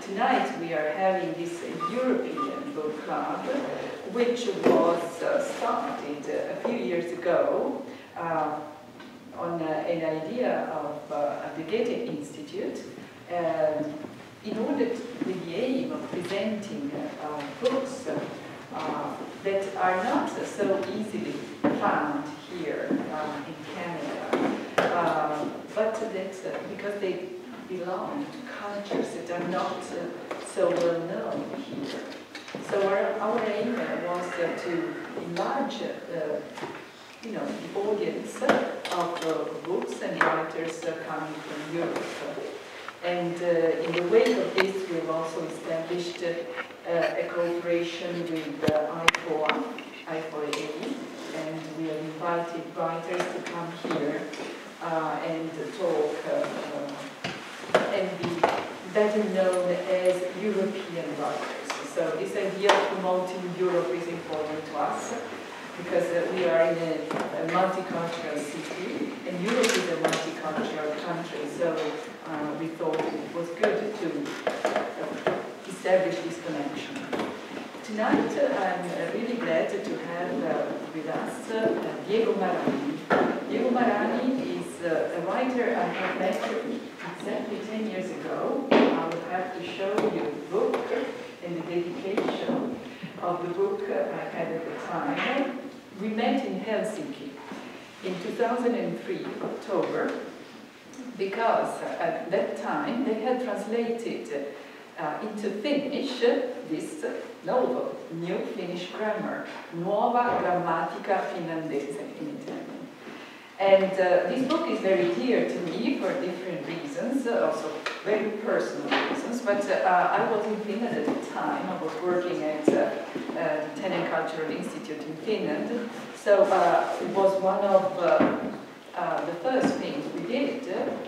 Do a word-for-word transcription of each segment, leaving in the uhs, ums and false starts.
tonight we are having this European book club, which was uh, started a few years ago uh, on uh, an idea of uh, the Goethe Institute, um, in order to, with the aim of presenting uh, books uh, that are not so easily found here uh, in Canada, uh, but that uh, because they belong to cultures that are not uh, so well known here. So our, our aim was uh, to enlarge uh, you know, the audience uh, of uh, books and writers uh, coming from Europe. And uh, in the wake of this, we've also established uh, a cooperation with uh, I F O A, I F O A, and we have invited writers to come here uh, and talk uh, uh, and be better known as European writers. So this idea of promoting Europe is important to us because uh, we are in a, a multicultural city and Europe is a multicultural country. So uh, we thought it was good to uh, establish this connection. Tonight uh, I'm uh, really glad to have uh, with us uh, Diego Marani. Diego Marani is uh, a writer I have met exactly ten years ago. I will have to show you the book and the dedication of the book I had at the time. We met in Helsinki in two thousand three, October, because at that time they had translated uh, into Finnish this novel, New Finnish Grammar, Nuova Grammatica Finlandese in Italian. And uh, this book is very dear to me for different reasons, uh, also very personal reasons, but uh, I was in Finland at the time. I was working at uh, uh, the Tenen Cultural Institute in Finland, so uh, it was one of uh, uh, the first things we did.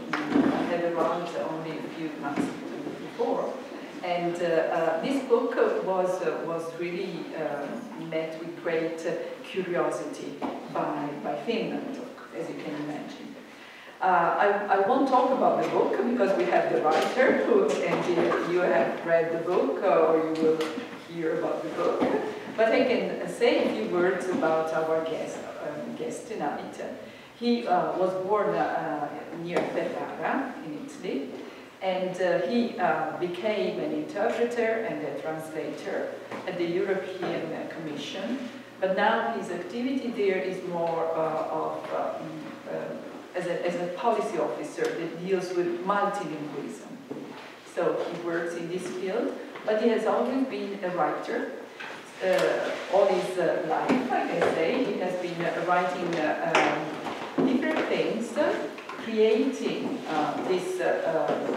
I had arrived only a few months before, and uh, uh, this book was, uh, was really uh, met with great uh, curiosity by, by Finland, as you can imagine. Uh, I, I won't talk about the book because we have the writer who, and you have read the book or you will hear about the book. But I can say a few words about our guest, um, guest tonight. He uh, was born uh, near Ferrara in Italy, and uh, he uh, became an interpreter and a translator at the European uh, Commission. But now his activity there is more uh, of uh, uh, as, a, as a policy officer that deals with multilingualism. So he works in this field, but he has always been a writer. Uh, all his uh, life, I can say, he has been uh, writing uh, um, different things, uh, creating uh, this, uh, uh,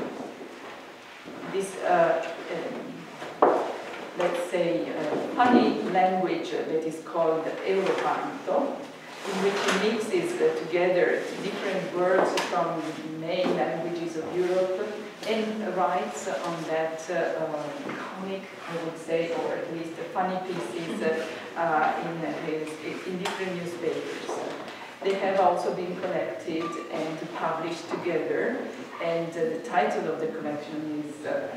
this uh, uh, let's say, uh, funny language uh, that is called Eurocanto, in which he mixes uh, together different words from the main languages of Europe and writes on that uh, uh, comic, I would say, or at least uh, funny pieces uh, uh, in, his, in different newspapers. They have also been collected and published together, and uh, the title of the collection is uh,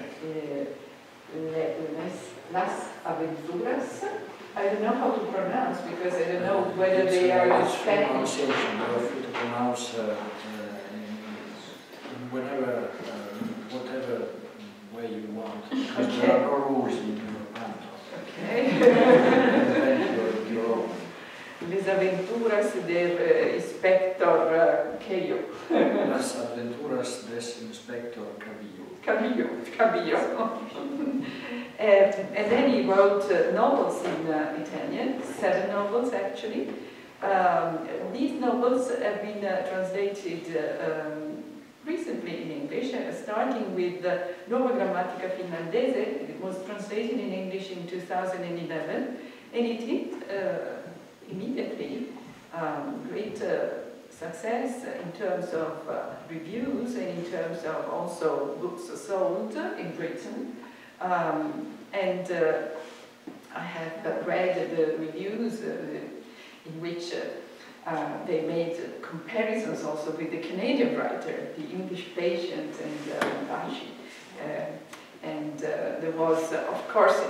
uh, Las Aventuras. I don't know how to pronounce because I don't know whether it's they are in Spanish. You have to pronounce uh, uh, in whatever, uh, whatever way you want. Because okay. There are no rules in Eurocanto. Okay. your, your own. Les aventuras del Inspector Cabillo. Las aventuras del Inspector Cabillo. Cabillo, Cabillo. Um, and then he wrote uh, novels in uh, Italian, seven novels actually. Um, these novels have been uh, translated uh, um, recently in English, uh, starting with uh, Nuova Grammatica Finlandese. It was translated in English in two thousand eleven, and it hit uh, immediately um, great uh, success in terms of uh, reviews and in terms of also books sold in Britain. Um, and uh, I have uh, read the reviews uh, in which uh, uh, they made comparisons also with the Canadian writer, the English Patient and uh, Bashi. Uh, And uh, there was, uh, of course,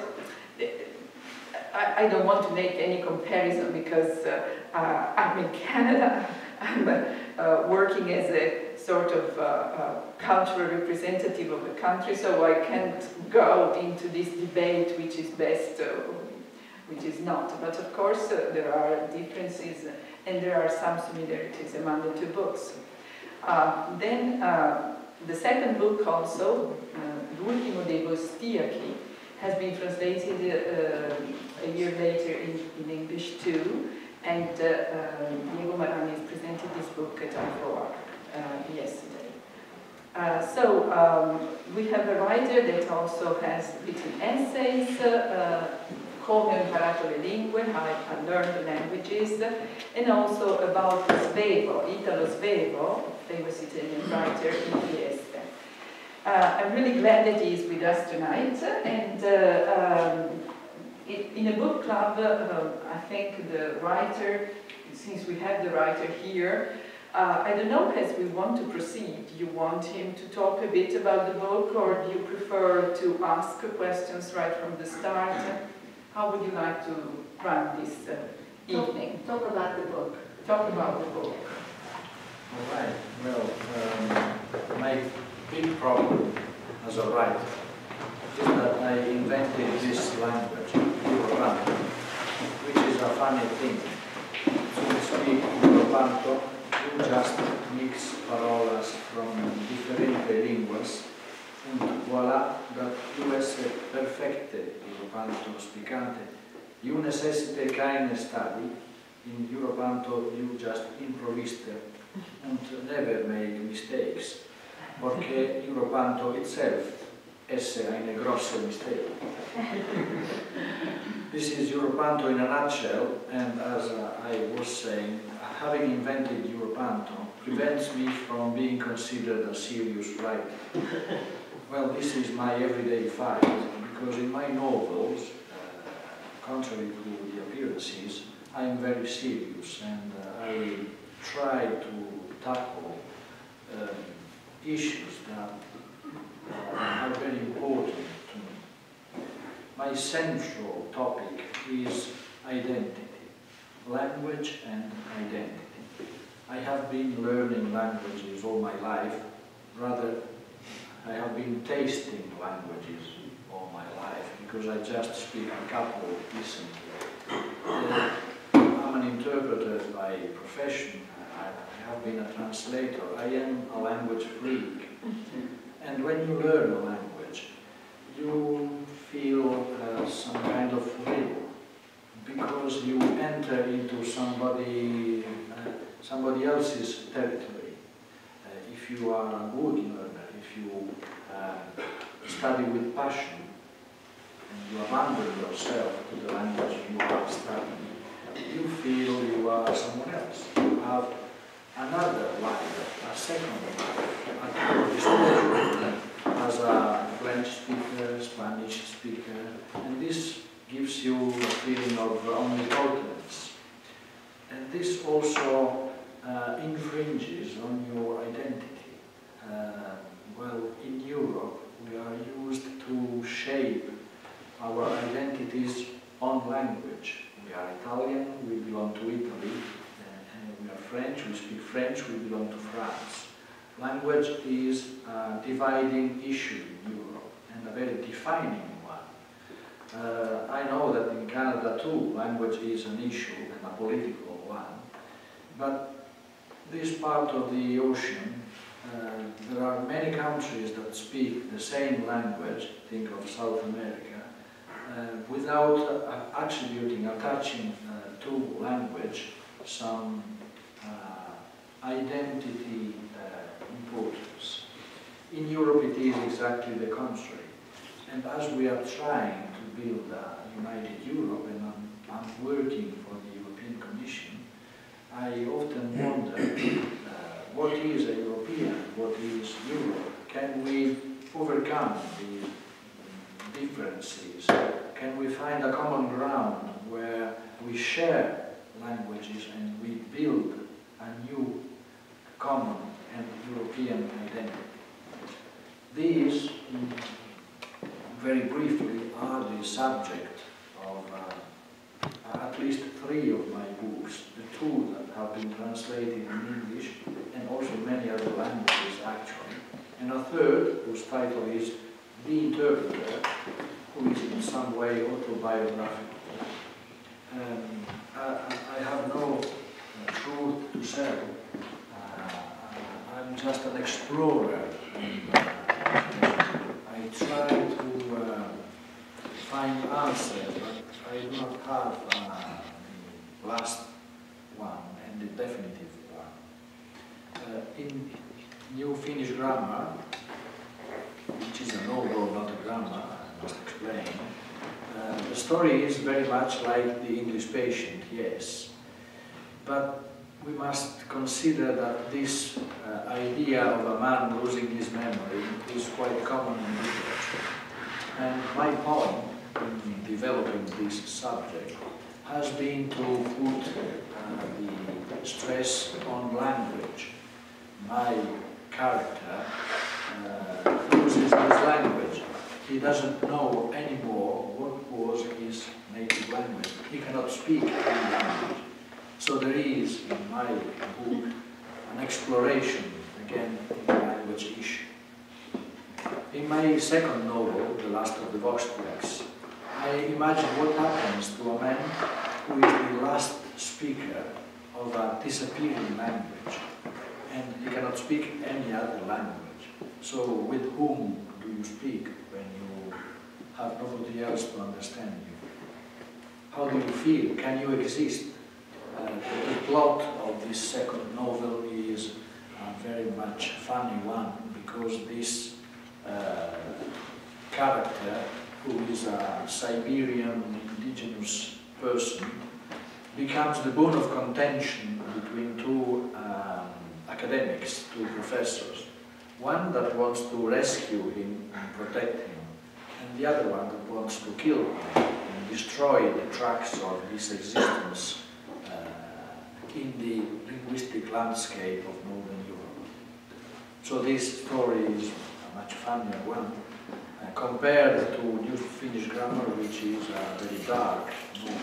I, I don't want to make any comparison because uh, uh, I'm in Canada. I'm uh, uh, working as a sort of uh, uh, cultural representative of a country, so I can't go into this debate which is best, uh, which is not. But of course, uh, there are differences and there are some similarities among the two books. Uh, then uh, the second book also, uh, L'ultimo dei Bostiachi, has been translated uh, a year later in, in English too, and uh, uh, Diego Maranis presented this book at I F O A uh, yesterday. Uh, so um, we have a writer that also has written essays, uh, Come ho imparato le lingue, how I learned the languages, and also about Svevo, Italo Svevo, famous Italian writer in Trieste. Uh, I'm really glad that he is with us tonight, and uh, um, it, in a book club, uh, I think the writer, since we have the writer here, uh, I don't know, as we want to proceed, you want him to talk a bit about the book, or do you prefer to ask questions right from the start? How would you like to run this uh, evening? Talk, talk about the book. Talk about the book. All right. Well, um, my big problem as a writer is that I invented this language, Europanto, which is a funny thing. So to speak Europanto, you just mix parolas from differenti linguas, and voilà, that tu esse perfecte Europanto spicante. You necessite keine study, in Europanto you just improviste and never make mistakes, perché Europanto itself esse eine grosse mistake. This is Europanto in a nutshell, and as uh, I was saying, having invented Europanto prevents me from being considered a serious writer. Well, this is my everyday fight, because in my novels, uh, contrary to the appearances, I am very serious, and uh, I try to tackle um, issues that uh, are very important to me. My central topic is identity, language and identity. I have been learning languages all my life, rather I have been tasting languages all my life, because I just speak a couple recently. Uh, I'm an interpreter by profession. I have been a translator. I am a language freak. And when you learn a language, you feel uh, some kind of thrill, because you enter into somebody, uh, somebody else's territory. Uh, if you are a good learner, if you uh, study with passion, and you abandon yourself to the language you are studying, you feel you are someone else. You have another life, a second life, at your disposal as a French speaker, Spanish speaker, and this gives you a feeling of omnipotence. And this also uh, infringes on your identity. Uh, well, in Europe, we are used to shape our identities on language. We are Italian, we belong to Italy, uh, and we are French, we speak French, we belong to France. Language is a dividing issue in Europe, and a very defining one. Uh, I know that in Canada too, language is an issue, and a political one, but this part of the ocean, uh, there are many countries that speak the same language, think of South America, Uh, without uh, attributing, attaching uh, to language some uh, identity uh, importance. In Europe it is exactly the contrary. And as we are trying to build a united Europe, and I'm, I'm working for the European Commission, I often wonder uh, what is a European, what is Europe? Can we overcome the differences? Can we find a common ground where we share languages and we build a new common and European identity? These very briefly, are the subject of uh, at least three of my books, the two that have been translated in English and also many other languages actually, and a third whose title is The Interpreter, who is in some way autobiographical. Um, I, I have no uh, truth to sell. Uh, I'm just an explorer. And, uh, I try to uh, find answers, but I do not have uh, the last one and the definitive one. Uh, in New Finnish Grammar, which is a novel, not a grammar, I must explain, uh, the story is very much like The English Patient, yes, but we must consider that this uh, idea of a man losing his memory is quite common in literature. And my point in developing this subject has been to put uh, the stress on language. My character uh, loses his language. He doesn't know anymore what was his native language. He cannot speak any language. So there is, in my book, an exploration, again, in the language issue. In my second novel, The Last of the Vostok, I imagine what happens to a man who is the last speaker of a disappearing language, and he cannot speak any other language. So with whom do you speak when you have nobody else to understand you? How do you feel? Can you exist? Uh, the, the plot of this second novel is a very much funny one, because this uh, character, who is a Siberian indigenous person, becomes the bone of contention between two um, academics, two professors. One that wants to rescue him and protect him, and the other one that wants to kill him and destroy the tracks of his existence in the linguistic landscape of Northern Europe. So this story is a much funnier one, uh, compared to New Finnish Grammar, which is a very dark novel.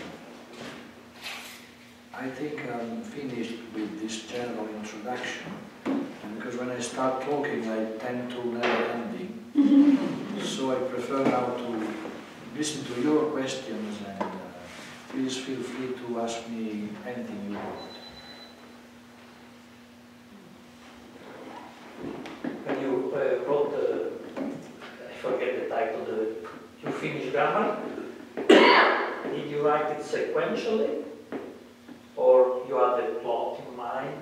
I think I'm finished with this general introduction, and because when I start talking I tend to never ending, so I prefer now to listen to your questions, and uh, please feel free to ask me anything you want. When you uh, wrote the, I forget the title, the New Finnish Grammar, did you write it sequentially, or you had a plot in mind?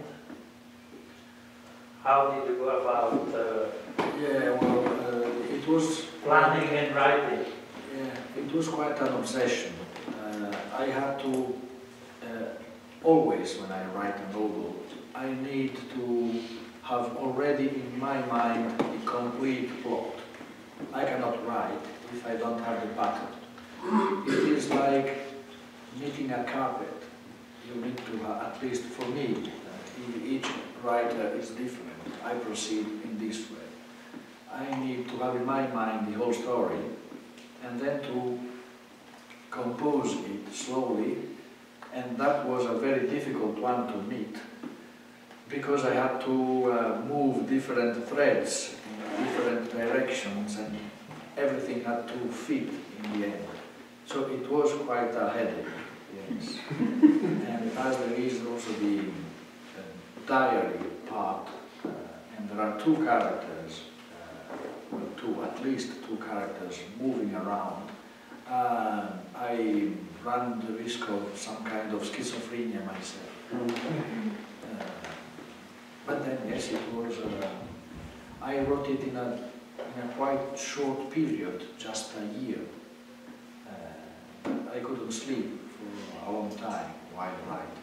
How did you go about uh, yeah, well, uh, it was planning and writing? Yeah, it was quite an obsession. Uh, I had to, uh, always when I write a novel, I need to have already in my mind the complete plot. I cannot write if I don't have the pattern. It is like knitting a carpet. You need to have, at least for me, uh, each writer is different. I proceed in this way. I need to have in my mind the whole story, and then to compose it slowly, and that was a very difficult one to meet, because I had to uh, move different threads in different directions, and everything had to fit in the end. So it was quite a headache, yes. And as there is also the uh, diary part, uh, and there are two characters, uh, well, two, at least two characters moving around, uh, I ran the risk of some kind of schizophrenia myself. Uh, but then, yes, it was, uh, I wrote it in a, in a quite short period, just a year. Uh, I couldn't sleep for a long time while writing.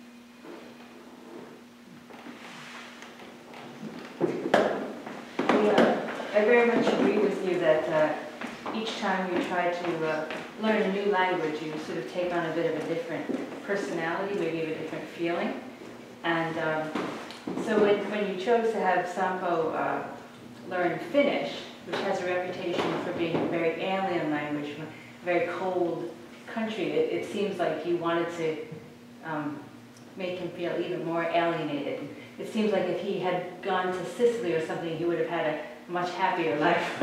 Yeah, I very much agree with you that uh, each time you try to uh, learn a new language, you sort of take on a bit of a different personality, maybe a different feeling. And um, so when, when you chose to have Sampo uh, learn Finnish, which has a reputation for being a very alien language, from a very cold country, it, it seems like you wanted to um, make him feel even more alienated. It seems like if he had gone to Sicily or something, he would have had a much happier life.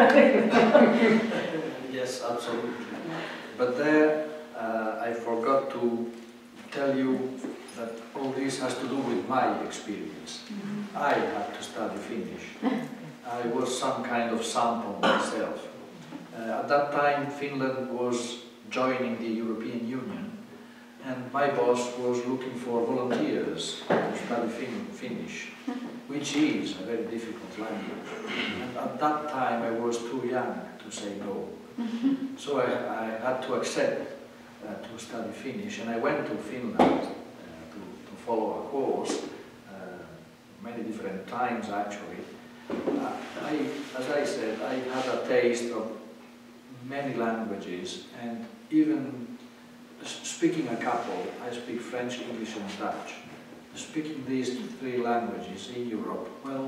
Yes, absolutely. But there, uh, I forgot to tell you that all this has to do with my experience. Mm-hmm. I had to study Finnish. I was some kind of sample myself. Uh, at that time, Finland was joining the European Union, and my boss was looking for volunteers to study fin Finnish, which is a very difficult language. And at that time, I was too young to say no. So I, I had to accept uh, to study Finnish, and I went to Finland uh, to, to follow a course, uh, many different times actually. Uh, I, as I said, I had a taste of many languages, and even speaking a couple, I speak French, English and Dutch. Speaking these three languages in Europe, well,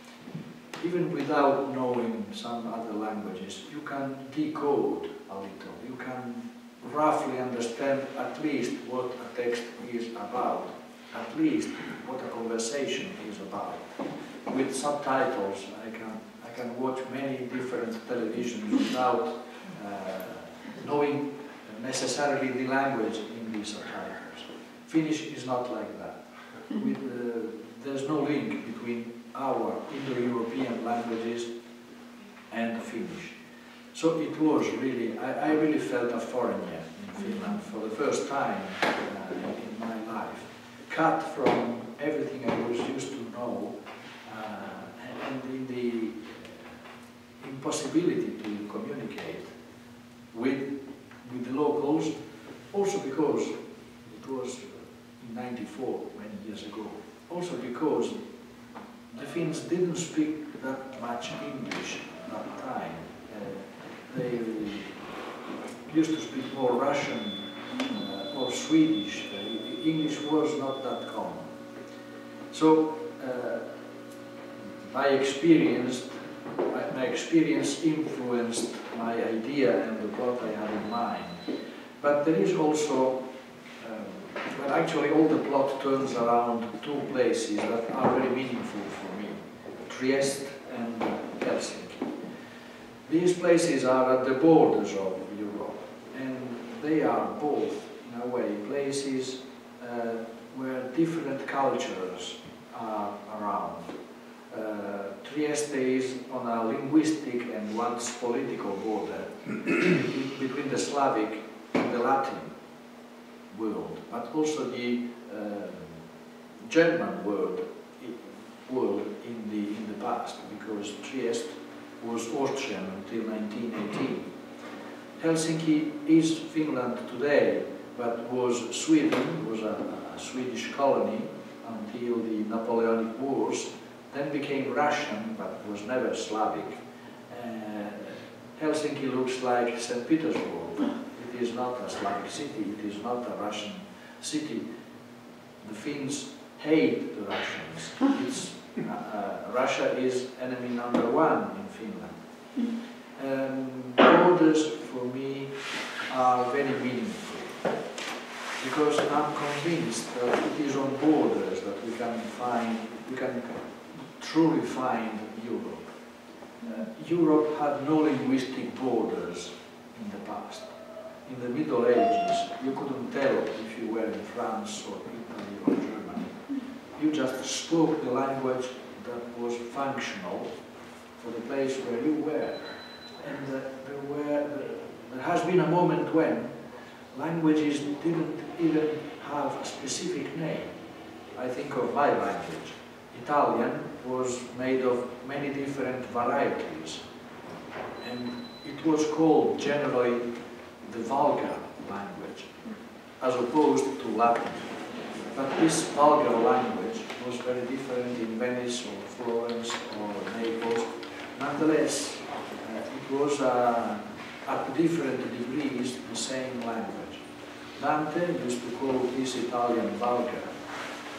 even without knowing some other languages, you can decode a little. You can roughly understand at least what a text is about, at least what a conversation is about. With subtitles, I can, I can watch many different televisions without uh, knowing necessarily the language in these subtitles. Finnish is not like that. With, uh, there's no link between our Indo-European languages and Finnish. So it was really, I, I really felt a foreigner in Finland for the first time uh, in my life. Cut from everything I was used to know, uh, and in the impossibility to communicate with, with the locals, also because it was in ninety-four, many years ago, also because the Finns didn't speak that much English at that time. Uh, they used to speak more Russian uh, or Swedish. Uh, English was not that common. So uh, my experience, my, my experience influenced my idea and the plot I had in mind. But there is also Well, actually, all the plot turns around two places that are very meaningful for me, Trieste and Helsinki. These places are at the borders of Europe, and they are both, in a way, places uh, where different cultures are around. Uh, Trieste is on a linguistic and once political border between the Slavic and the Latin world, but also the uh, German world, world in the in the past, because Trieste was Austrian until nineteen eighteen. Helsinki is Finland today, but was Sweden, was a, a Swedish colony until the Napoleonic Wars, then became Russian, but was never Slavic. Uh, Helsinki looks like Saint Petersburg. It is not a Slavic city, it is not a Russian city. The Finns hate the Russians. It's, uh, uh, Russia is enemy number one in Finland. Um, borders for me are very meaningful, because I'm convinced that it is on borders that we can find, we can truly find Europe. Uh, Europe had no linguistic borders in the past. In the Middle Ages, you couldn't tell if you were in France or Italy or Germany. You just spoke the language that was functional for the place where you were. And uh, there, were, there has been a moment when languages didn't even have a specific name. I think of my language. Italian was made of many different varieties, and it was called generally the vulgar language, as opposed to Latin. But this vulgar language was very different in Venice or Florence or Naples. Nonetheless, uh, it was uh, at different degrees the same language. Dante used to call this Italian vulgar,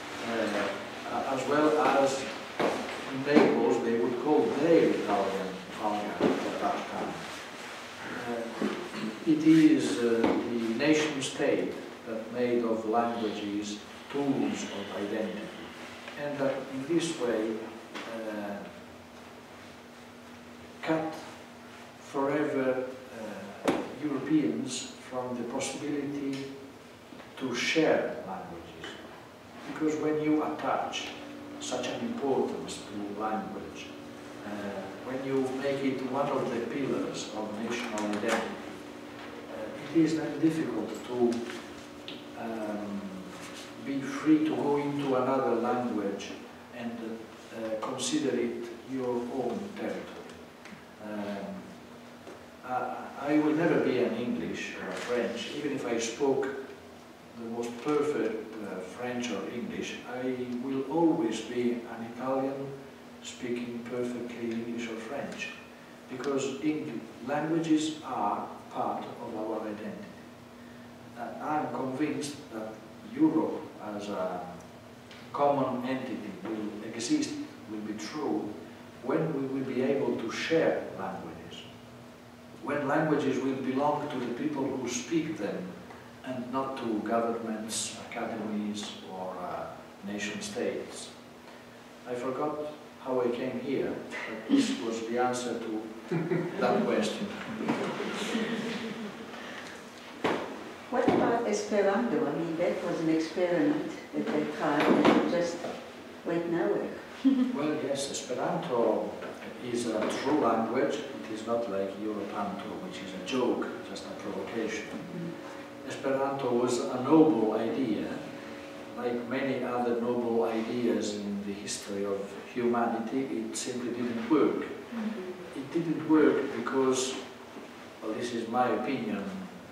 uh, as well as in Naples they would call their Italian Westphalia at that time. Uh, it is uh, the nation state that made of languages tools of identity, and that in this way uh, cut forever uh, Europeans from the possibility to share languages. Because when you attach such an importance to language, uh, when you make it one of the pillars of national identity, uh, it is then difficult to um, be free to go into another language and uh, consider it your own territory. Um, I, I will never be an English or a French, even if I spoke the most perfect uh, French or English. I will always be an Italian speaking perfectly English or French, because English, languages are part of our identity. Uh, I'm convinced that Europe as a common entity will exist, will be true, when we will be able to share languages, when languages will belong to the people who speak them and not to governments, academies, or uh, nation states. I forgot how I came here, but this was the answer to that question. What about Esperanto? I mean, that was an experiment at that time, and it just went nowhere. Well, yes, Esperanto is a true language. It is not like Europanto, which is a joke, just a provocation. Mm-hmm. Esperanto was a noble idea, like many other noble ideas in the history of humanity. It simply didn't work. Mm-hmm. It didn't work because, well, this is my opinion,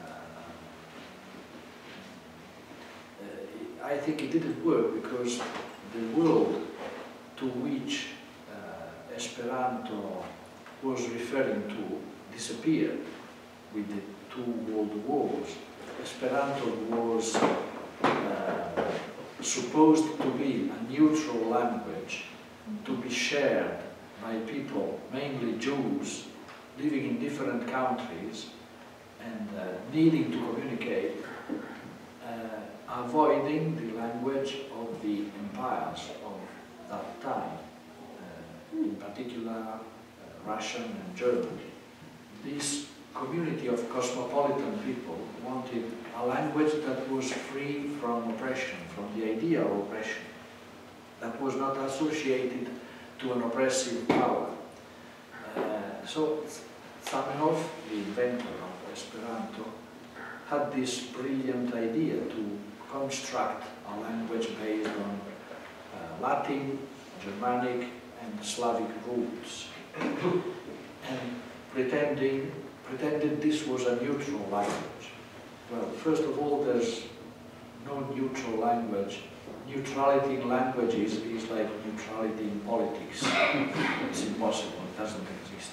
I think it didn't work because the world to which uh, Esperanto was referring to disappeared with the two world wars. Esperanto was uh, supposed to be a neutral language to be shared by people, mainly Jews, living in different countries and uh, needing to communicate, uh, avoiding the language of the empires of that time, uh, in particular uh, Russian and German. This community of cosmopolitan people wanted a language that was free from oppression, from the idea of oppression, that was not associated to an oppressive power. Uh, so Zamenhof, the inventor of Esperanto, had this brilliant idea to construct a language based on uh, Latin, Germanic, and Slavic roots, and pretending, pretended this was a neutral language. Well, first of all, there's no neutral language. Neutrality in languages is like neutrality in politics. It's impossible, it doesn't exist.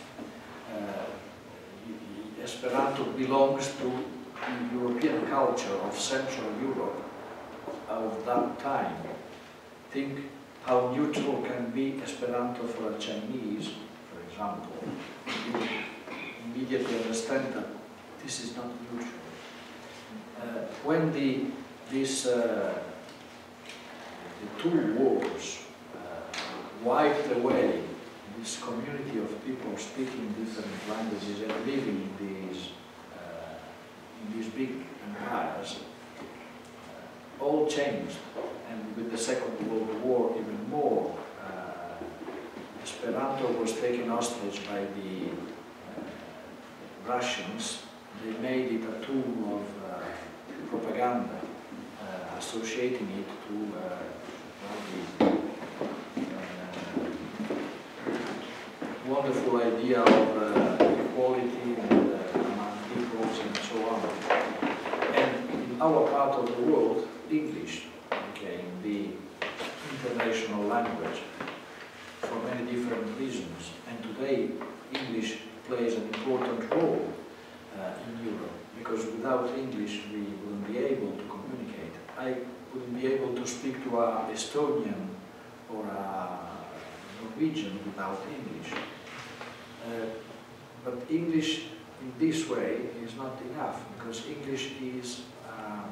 Uh, Esperanto belongs to the European culture of Central Europe of that time. Think how neutral can be Esperanto for a Chinese, for example. You immediately understand that this is not neutral. Uh, when the, this, uh, the two wars uh, wiped away this community of people speaking different languages and living in these in these big empires, uh, all changed, and with the Second World War even more. Uh, Esperanto was taken hostage by the uh, Russians. They made it a tool of uh, propaganda, uh, associating it to uh, well, the uh, wonderful idea of uh, equality and and so on. And in our part of the world, English became the international language for many different reasons. And today, English plays an important role uh, in Europe, because without English, we wouldn't be able to communicate. I wouldn't be able to speak to an Estonian or a Norwegian without English. Uh, but English in this way is not enough, because English is uh,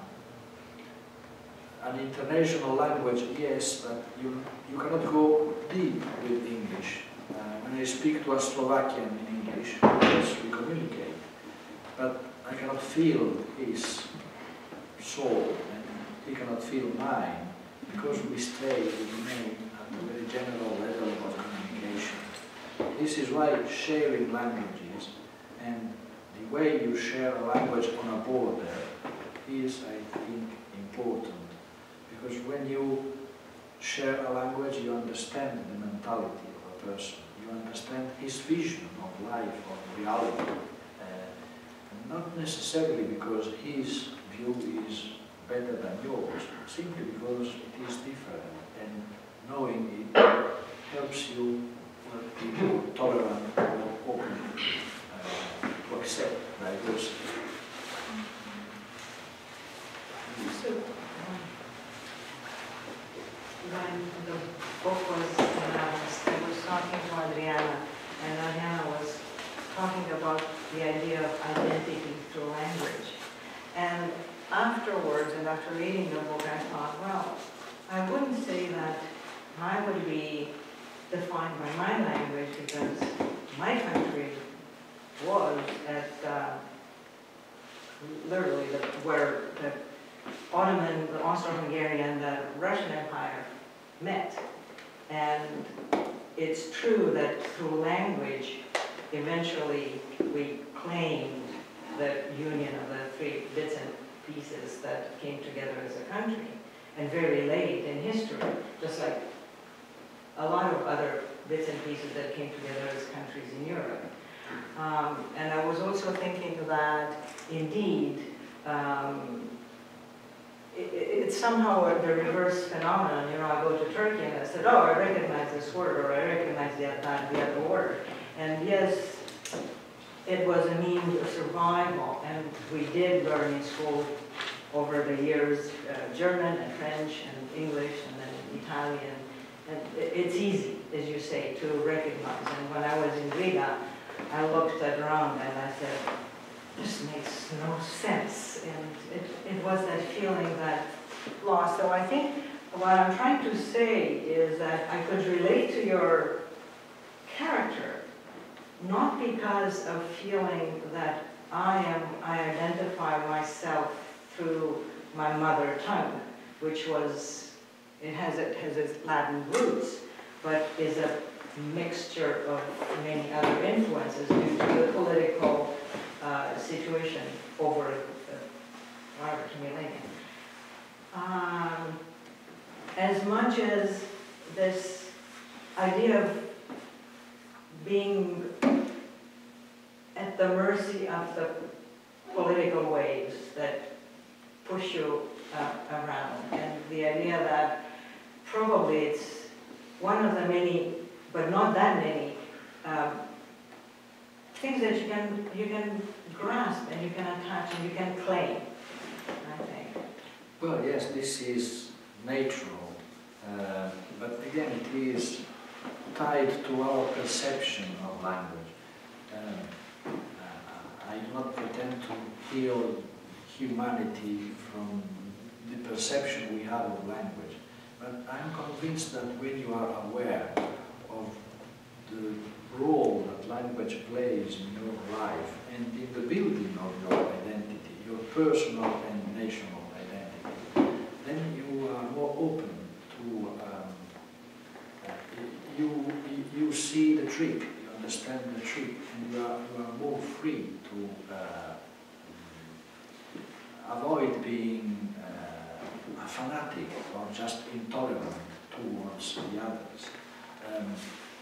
an international language, yes, but you, you cannot go deep with English. Uh, when I speak to a Slovakian in English, yes, we communicate, but I cannot feel his soul, and he cannot feel mine, because we stay, we remain at a very general level of communication. This is why sharing languages and the way you share a language on a border is, I think, important. Because when you share a language, you understand the mentality of a person. You understand his vision of life, of reality. Uh, not necessarily because his view is better than yours, simply because it is different. And knowing it helps you uh, be more tolerant, more open uh, to accept diversity. So, when the book was announced, I was talking to Adriana, and Adriana was talking about the idea of identity through language. And afterwards, and after reading the book, I thought, well, I wouldn't say that I would be defined by my language, because my country was at uh, literally the, where the Ottoman, the Austro-Hungarian, the Russian Empire met. And it's true that through language, eventually we claimed the union of the three bits and pieces that came together as a country. And very late in history, just like a lot of other bits and pieces that came together as countries in Europe. Um, and I was also thinking that, indeed, um, it, it's somehow a, the reverse phenomenon. You know, I go to Turkey and I said, oh, I recognize this word, or I recognize that, that, the other word. And yes, it was a means of survival, and we did learn in school over the years uh, German and French and English and then Italian. And it, it's easy, as you say, to recognize. And when I was in Riga, I looked at around and I said, this makes no sense. And it, it was that feeling that lost. So I think what I'm trying to say is that I could relate to your character, not because of feeling that I am, I identify myself through my mother tongue, which was, it has, it has its Latin roots, but is a mixture of many other influences due to the political uh, situation over the whatever millennium. Um, as much as this idea of being at the mercy of the political waves that push you uh, around, and the idea that probably it's one of the many, but not that many, um, things that you can you can grasp and you can attach and you can claim, I think. Well, yes, this is natural, uh, but again, it is tied to our perception of language. Uh, I do not pretend to heal humanity from the perception we have of language, but I'm convinced that when you are aware of the role that language plays in your life and in the building of your identity, your personal and national identity, then you are more open to, um, uh, you, you see the trick, you understand the trick, and you are, you are more free to uh, avoid being uh, a fanatic or just intolerant towards the others. Um,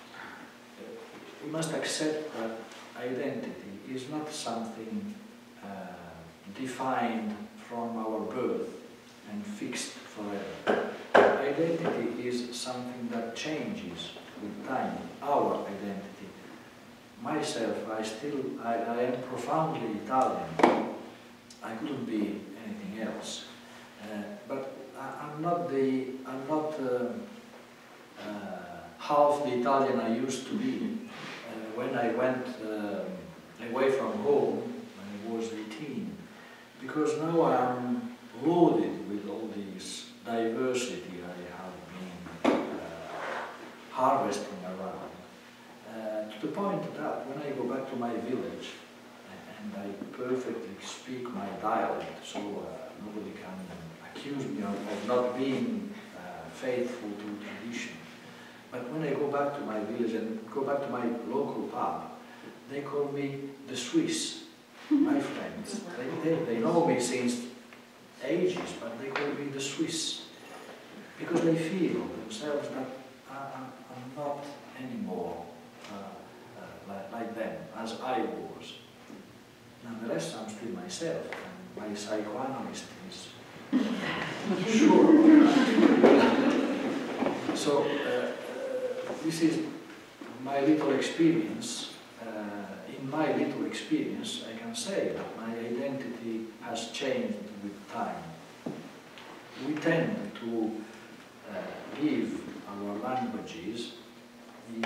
we must accept that identity is not something uh, defined from our birth and fixed forever. Identity is something that changes with time, our identity. Myself, I still, I, I am profoundly Italian. I couldn't be anything else. Uh, but I, I'm not the, I'm not uh, uh, half the Italian I used to be uh, when I went um, away from home when I was eighteen, because now I'm loaded with all this diversity I have been uh, harvesting around, uh, to the point that when I go back to my village and I perfectly speak my dialect, so uh, nobody can accuse me of, of not being uh, faithful to tradition. But when I go back to my village and go back to my local pub, they call me the Swiss, my friends. They, they, they know me since ages, but they call me the Swiss, because they feel themselves that I, I'm not anymore uh, uh, like, like them, as I was. Nonetheless, I'm still myself, and my psychoanalyst is sure about that. So, uh, this is my little experience. Uh, in my little experience, I can say that my identity has changed with time. We tend to uh, live our languages in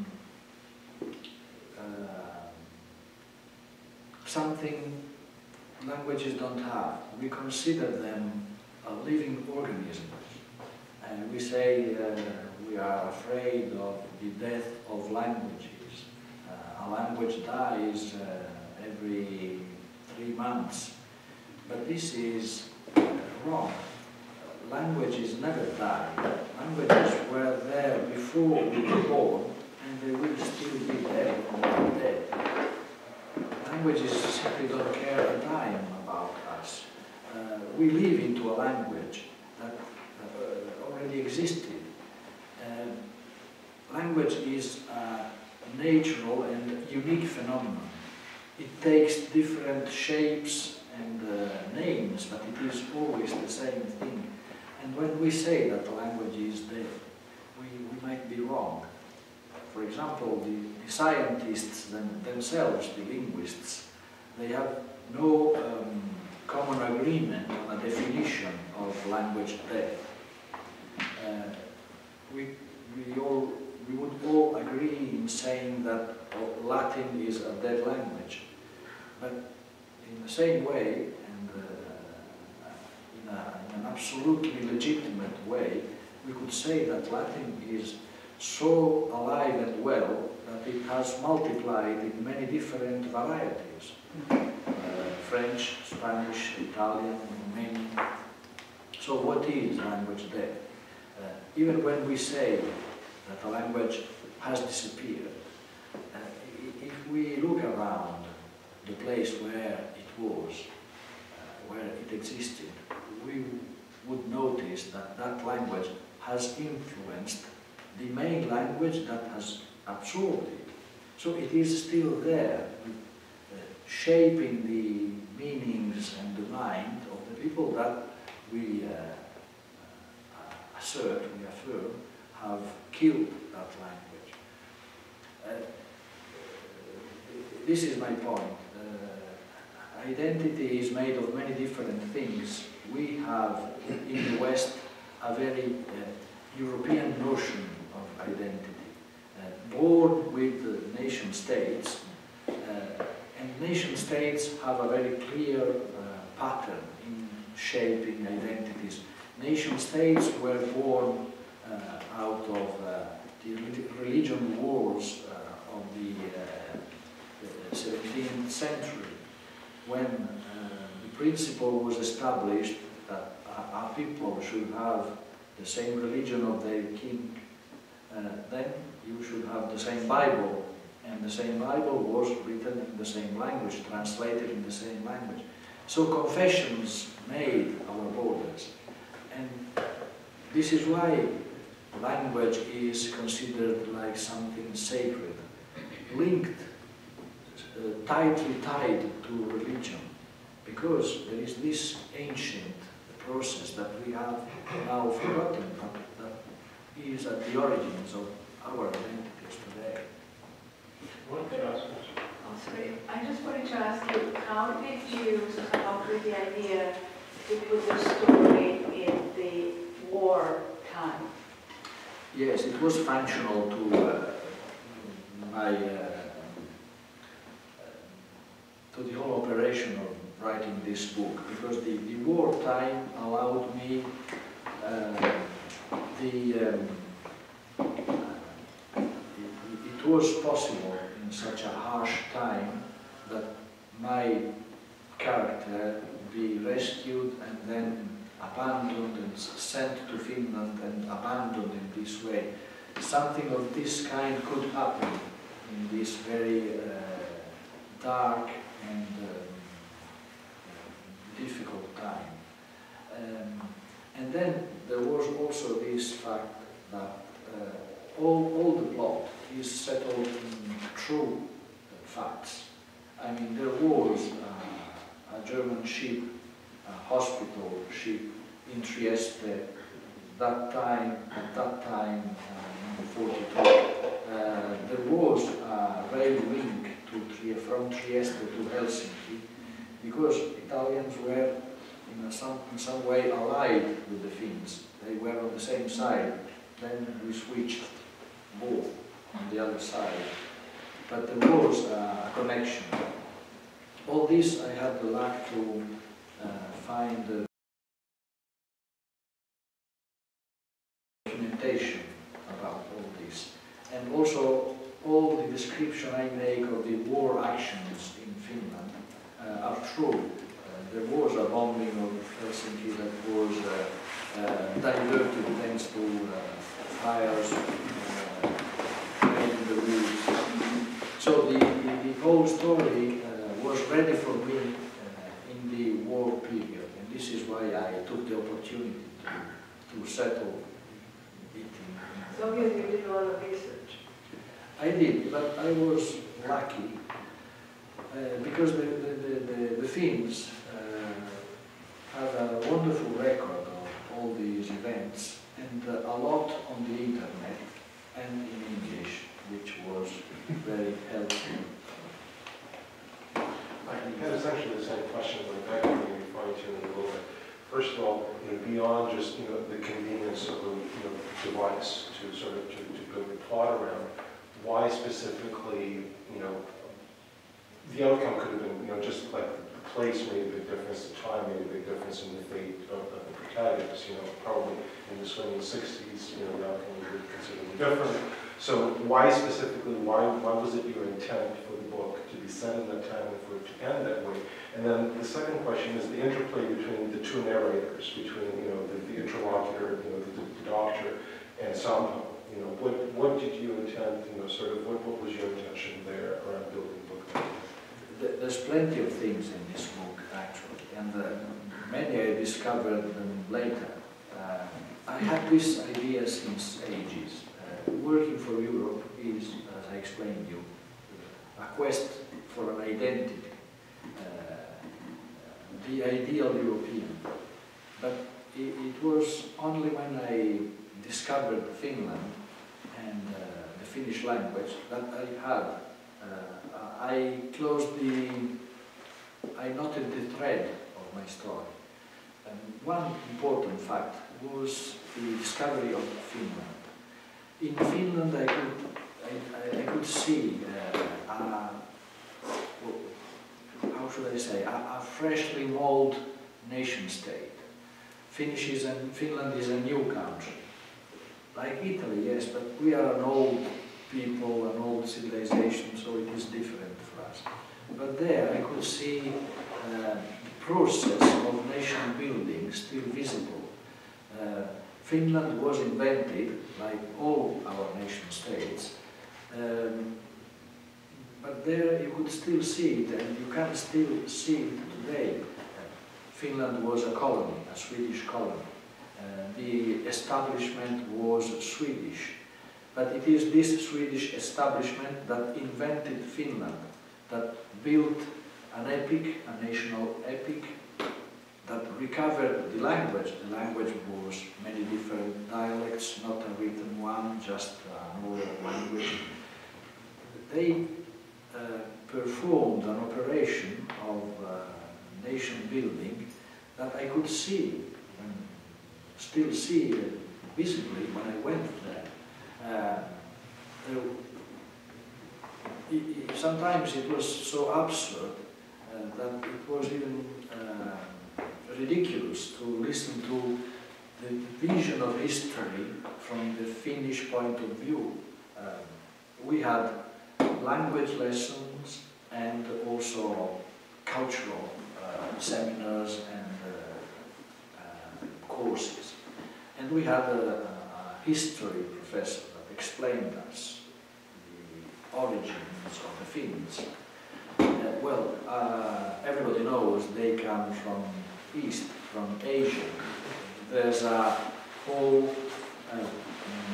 uh, something languages don't have. We consider them a living organism. And we say uh, we are afraid of the death of languages. Uh, a language dies uh, every three months. But this is uh, wrong. Languages never die. Languages were there before we were born, and they will still be there when we are dead. Languages simply don't care a dime about us. Uh, we live into a language that uh, already existed. Uh, language is a natural and unique phenomenon. It takes different shapes and uh, names, but it is always the same thing. And when we say that the language is dead, we, we might be wrong. For example, the, the scientists them, themselves, the linguists, they have no um, common agreement on a definition of language death. Uh, we, we, all, we would all agree in saying that uh, Latin is a dead language. But in the same way, and uh, in, a, in an absolutely legitimate way, we could say that Latin is so alive and well that it has multiplied in many different varieties. Uh, French, Spanish, Italian, Romanian. So what is language death? Uh, even when we say that a language has disappeared, uh, if we look around the place where it was, uh, where it existed, we would notice that that language has influenced the main language that has absorbed it. So it is still there, uh, shaping the meanings and the mind of the people that we uh, uh, assert, we affirm, have killed that language. Uh, this is my point. Uh, identity is made of many different things. We have in the West a very uh, European notion of identity, uh, born with the nation states, uh, and nation states have a very clear uh, pattern in shaping identities. Nation states were born uh, out of uh, the religion wars uh, of the uh, seventeenth century, when uh, the principle was established that our people should have the same religion of their king. Uh, then you should have the same Bible, and the same Bible was written in the same language, translated in the same language. So confessions made our borders, and this is why language is considered like something sacred, linked, uh, tightly tied to religion, because there is this ancient process that we have now forgotten, but that is at the origins of our identities today. What did you ask us? Oh, sorry. I just wanted to ask you, how did you come up with the idea to put the story in the war time? Yes, it was functional to uh, my uh, inspiration of writing this book, because the, the war time allowed me uh, the um, it, it was possible in such a harsh time that my character be rescued and then abandoned and sent to Finland and abandoned in this way. Something of this kind could happen in this very uh, dark and um, difficult time. Um, and then there was also this fact that uh, all, all the plot is settled in true uh, facts. I mean, there was uh, a German ship, a hospital ship in Trieste, that time, at that time, uh, in forty-two, uh, there was a rail link to Trieste, from Trieste to Helsinki, because Italians were in, a some, in some way allied with the Finns. They were on the same side. Then we switched both on the other side. But there was a connection. All this I had the luck to uh, find uh, documentation about all this. And also all the description I make of the war actions in Finland uh, are true. Uh, there was a bombing of Helsinki that was uh, uh, diverted thanks to uh, fires uh, made in the woods. So the, the, the whole story uh, was ready for me uh, in the war period, and this is why I took the opportunity to, to settle it in. So you did a lot of research. I did, but I was lucky uh, because the, the, the, the Finns uh, have a wonderful record of all these events, and uh, a lot on the internet and in English, which was very helpful. I had essentially the same question that Rebecca may be fine-tuning a little bit. First of all, you know, beyond just you know the convenience of a you know, device to sort of to, to build a plot around, why specifically, you know, the outcome could have been, you know, just like the place made a big difference, the time made a big difference in the fate of, of the protagonist, you know, probably in the swinging sixties, you know, the outcome would be considerably different. So why specifically, why, why was it your intent for the book to be set in that time and for it to end that way? And then the second question is the interplay between the two narrators, between, you know, the, the interlocutor, you know, the, the doctor, and Sampo. You know, what, what did you intend, you know, sort of, what, what was your intention there around building the book? There's plenty of things in this book, actually, and uh, many I discovered them later. Uh, I had this idea since ages. Uh, working for Europe is, as I explained to you, a quest for an identity, uh, the ideal European. But it, it was only when I discovered Finland and uh, the Finnish language that I had. Uh, I closed the, I noted the thread of my story. And one important fact was the discovery of Finland. In Finland I could, I, I, I could see, uh, a, how should I say, a, a freshly molded nation state. Finnish is and Finland is a new country. Like Italy, yes, but we are an old people, an old civilization, so it is different for us. But there I could see uh, the process of nation building still visible. Uh, Finland was invented, like all our nation states, um, but there you could still see it, and you can still see it today. Uh, Finland was a colony, a Swedish colony. Uh, the establishment was Swedish, but it is this Swedish establishment that invented Finland, that built an epic, a national epic, that recovered the language. The language was many different dialects, not a written one, just an oral language. They uh, performed an operation of uh, nation building that I could see, and still see uh, visibly when I went there. Uh, there it, it, sometimes it was so absurd. uh, that it was even uh, ridiculous to listen to the vision of history from the Finnish point of view. Uh, we had language lessons and also cultural uh, seminars and uh, uh, courses. And we had a, a history professor that explained us the origins of the Finns. Uh, well, uh, everybody knows they come from East, from Asia. There's a whole uh, um,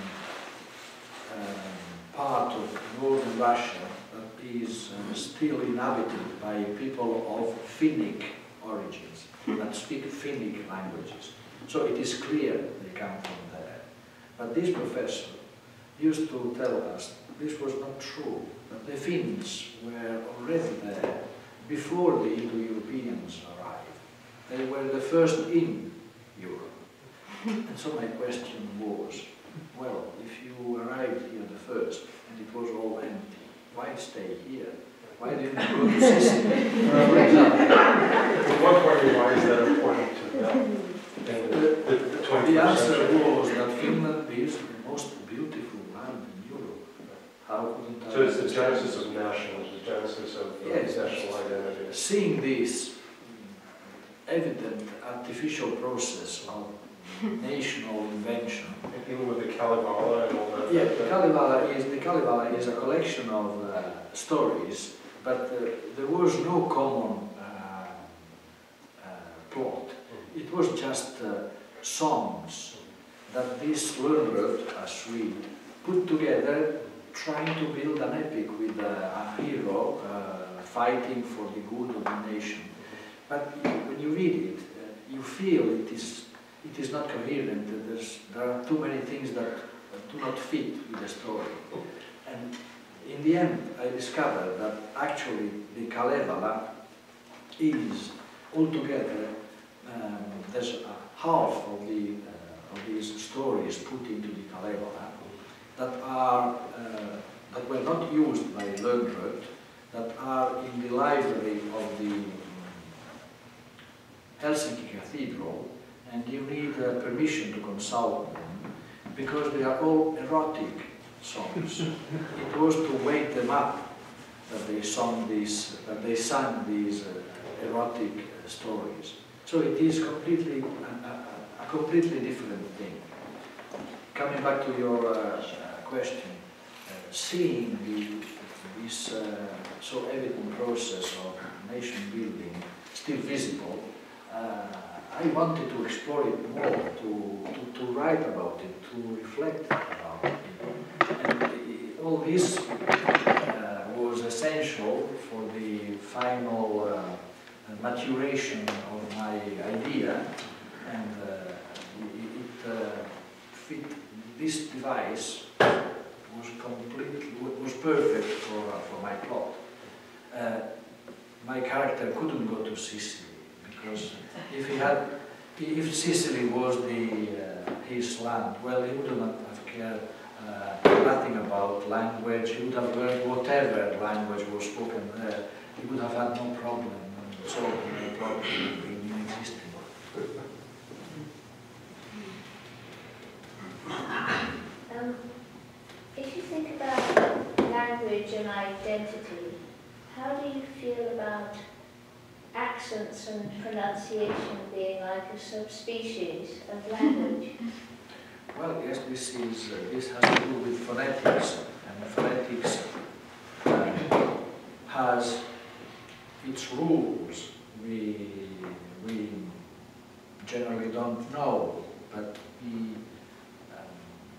um, part of northern Russia that is uh, still inhabited by people of Finnic origins, that speak Finnic languages. So it is clear they come from there. But this professor used to tell us this was not true, that the Finns were already there before the Indo-Europeans arrived. They were the first in Europe. And so my question was, well, if you arrived here the first and it was all empty, why stay here? Why didn't you go to Sicily? For example? At what point, why is that important to them? The, the, the answer was that Finland is the most beautiful land in Europe. How couldn't I? So it's the genesis of nationalism, the genesis of uh, yes, national identity. Seeing this evident artificial process of national invention. Even with the Kalevala and all that. Yeah, the Kalevala is the Kalevala is a collection of uh, stories, but uh, there was no common uh, uh, plot. It was just uh, songs that this Lönnrot, a Swede, put together, trying to build an epic with uh, a hero uh, fighting for the good of the nation. But when you read it, uh, you feel it is it is not coherent. There's, there are too many things that do not fit with the story. And in the end, I discovered that actually the Kalevala is altogether. Um, there's a half of the uh, of these stories put into the Kalevala that are uh, that were not used by Lönnrot, that are in the library of the Helsinki Cathedral, and you need uh, permission to consult them because they are all erotic songs. It was to wake them up that they sung these, that they sang these uh, erotic uh, stories. So it is completely a, a, a completely different thing. Coming back to your uh, question, uh, seeing the, this uh, so evident process of nation building still visible, uh, I wanted to explore it more, to, to, to write about it, to reflect about it. And uh, all this uh, was essential for the final uh, maturation of my idea, and uh, it uh, fit. This device was completely was perfect for uh, for my plot. Uh, my character couldn't go to Sicily because if he had, if Sicily was the uh, his land, well, he would not have cared uh, nothing about language. He would have learned whatever language was spoken there. He would have had no problem. Solving the problem of being inexistent. Um, if you think about language and identity, how do you feel about accents and pronunciation being like a subspecies of language? Well, yes, this is uh, this has to do with phonetics, and phonetics uh, has its rules. We, we generally don't know, but the um,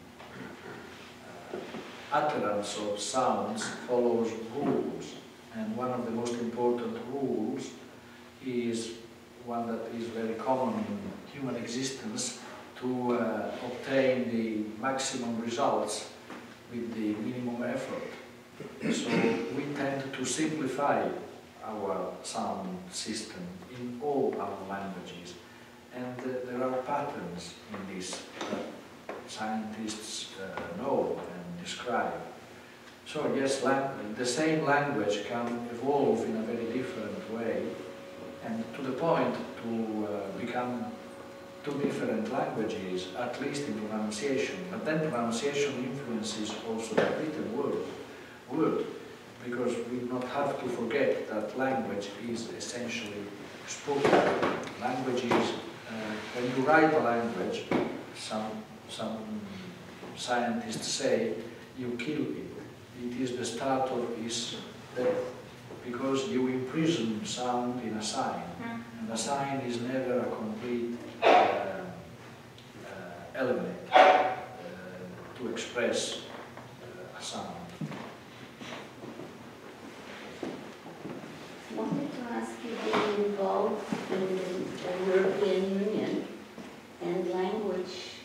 uh, utterance of sounds follows rules, and one of the most important rules is one that is very common in human existence, to uh, obtain the maximum results with the minimum effort. So we tend to simplify our sound system in all our languages, and uh, there are patterns in this that scientists uh, know and describe. So yes, lang the same language can evolve in a very different way, and to the point to uh, become two different languages, at least in pronunciation. But then pronunciation influences also the written word, word, because we not have to forget that language is essentially spoken. Language is, uh, when you write a language, some, some scientists say, you kill it. It is the start of its death, because you imprison sound in a sign, and a sign is never a complete uh, uh, element uh, to express uh, a sound. I wanted to ask you, being involved in the European Union and language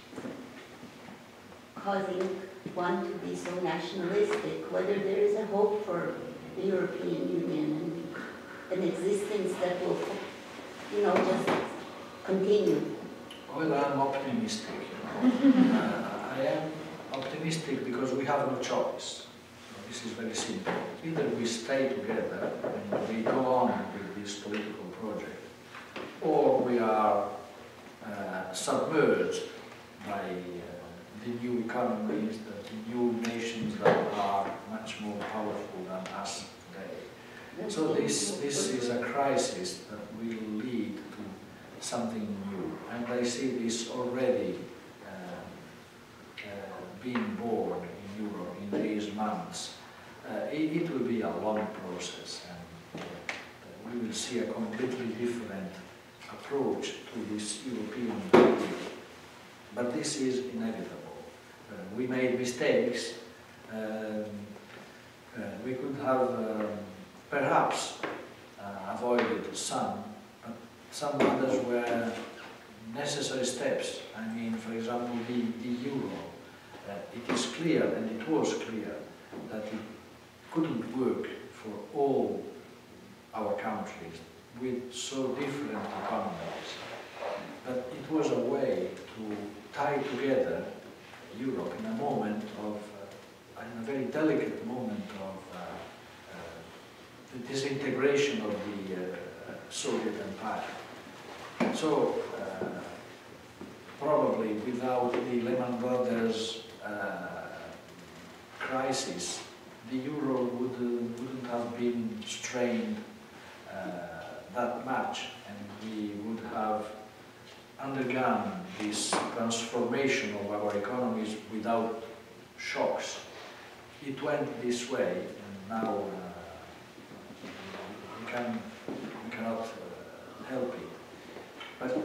causing one to be so nationalistic, whether there is a hope for the European Union and an existence that will, you know, just continue. Well, I'm optimistic. You know. uh, I am optimistic because we have no choice. This is very simple. Either we stay together and we go on with this political project, or we are uh, submerged by uh, the new economies, the, the new nations that are much more powerful than us today. So this, this is a crisis that will lead to something new. And I see this already uh, uh, being born in Europe in these months. Uh, it, it will be a long process, and uh, we will see a completely different approach to this European Union. But this is inevitable. Uh, we made mistakes. Um, uh, we could have um, perhaps uh, avoided some, but some others were necessary steps. I mean, for example, the, the euro. Uh, it is clear, and it was clear, that it couldn't work for all our countries with so different economies. But it was a way to tie together Europe in a moment of, uh, in a very delicate moment of uh, uh, the disintegration of the uh, Soviet Empire. So, uh, probably without the Lehman Brothers uh, crisis, the euro would, uh, wouldn't have been strained uh, that much, and we would have undergone this transformation of our economies without shocks. It went this way, and now uh, we, can, we cannot uh, help it. But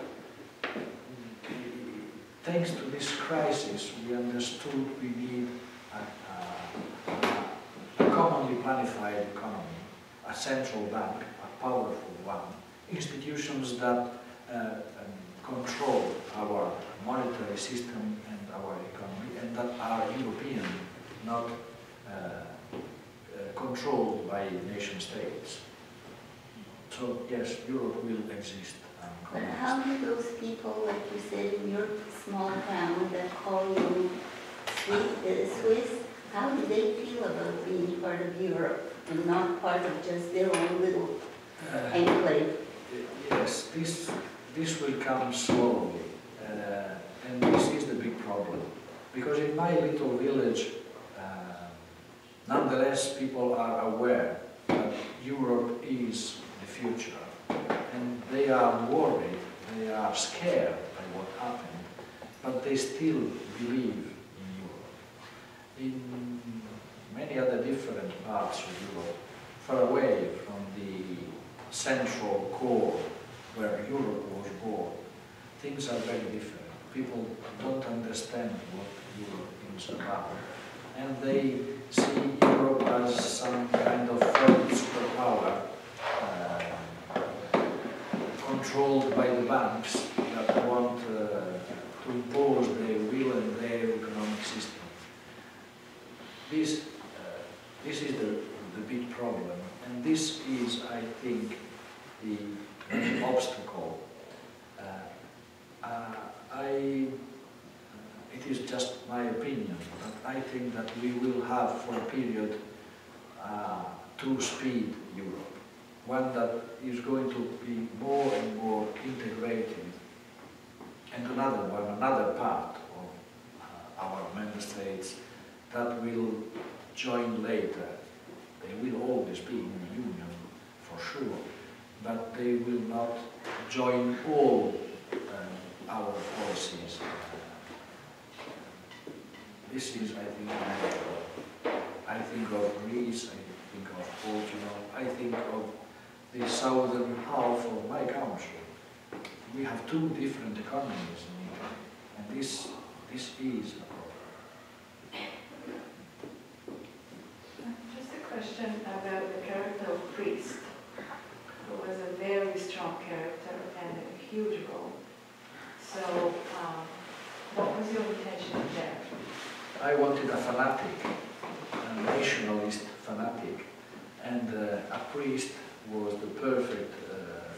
thanks to this crisis, we understood we need a, a, a commonly planified economy, a central bank, a powerful one, institutions that uh, um, control our monetary system and our economy, and that are European, not uh, uh, controlled by nation states. So yes, Europe will exist. But how do those people, like you said, in your small town that call you Swiss, Swiss, how do they feel about being part of Europe and not part of just their own little uh, enclave? Yes, this, this will come slowly, uh, and this is the big problem. Because in my little village, uh, nonetheless, people are aware that Europe is the future. And they are worried, they are scared by what happened, but they still believe in Europe. In many other different parts of Europe, far away from the central core where Europe was born, things are very different. People don't understand what Europe is about. And they see Europe as some kind of foreign superpower, uh, controlled by the banks that want uh, to impose their will and their economic system. This, uh, this is the, the big problem, and this is, I think, the, the obstacle. Uh, uh, I, uh, it is just my opinion, but I think that we will have for a period uh, two-speed Europe, one that is going to be more and more integrated, and another one, another part of uh, our member states that will join later. They will always be in the Union, for sure, but they will not join all uh, our policies. This is, I think, natural. I think of Greece, I think of Portugal, I think of the southern half of my country. We have two different economies in Italy, and this, this is a problem. Just a question about the character of priest, who was a very strong character and a huge role. So, um, what was your intention there? I wanted a fanatic, a nationalist fanatic, and uh, a priest was the perfect uh,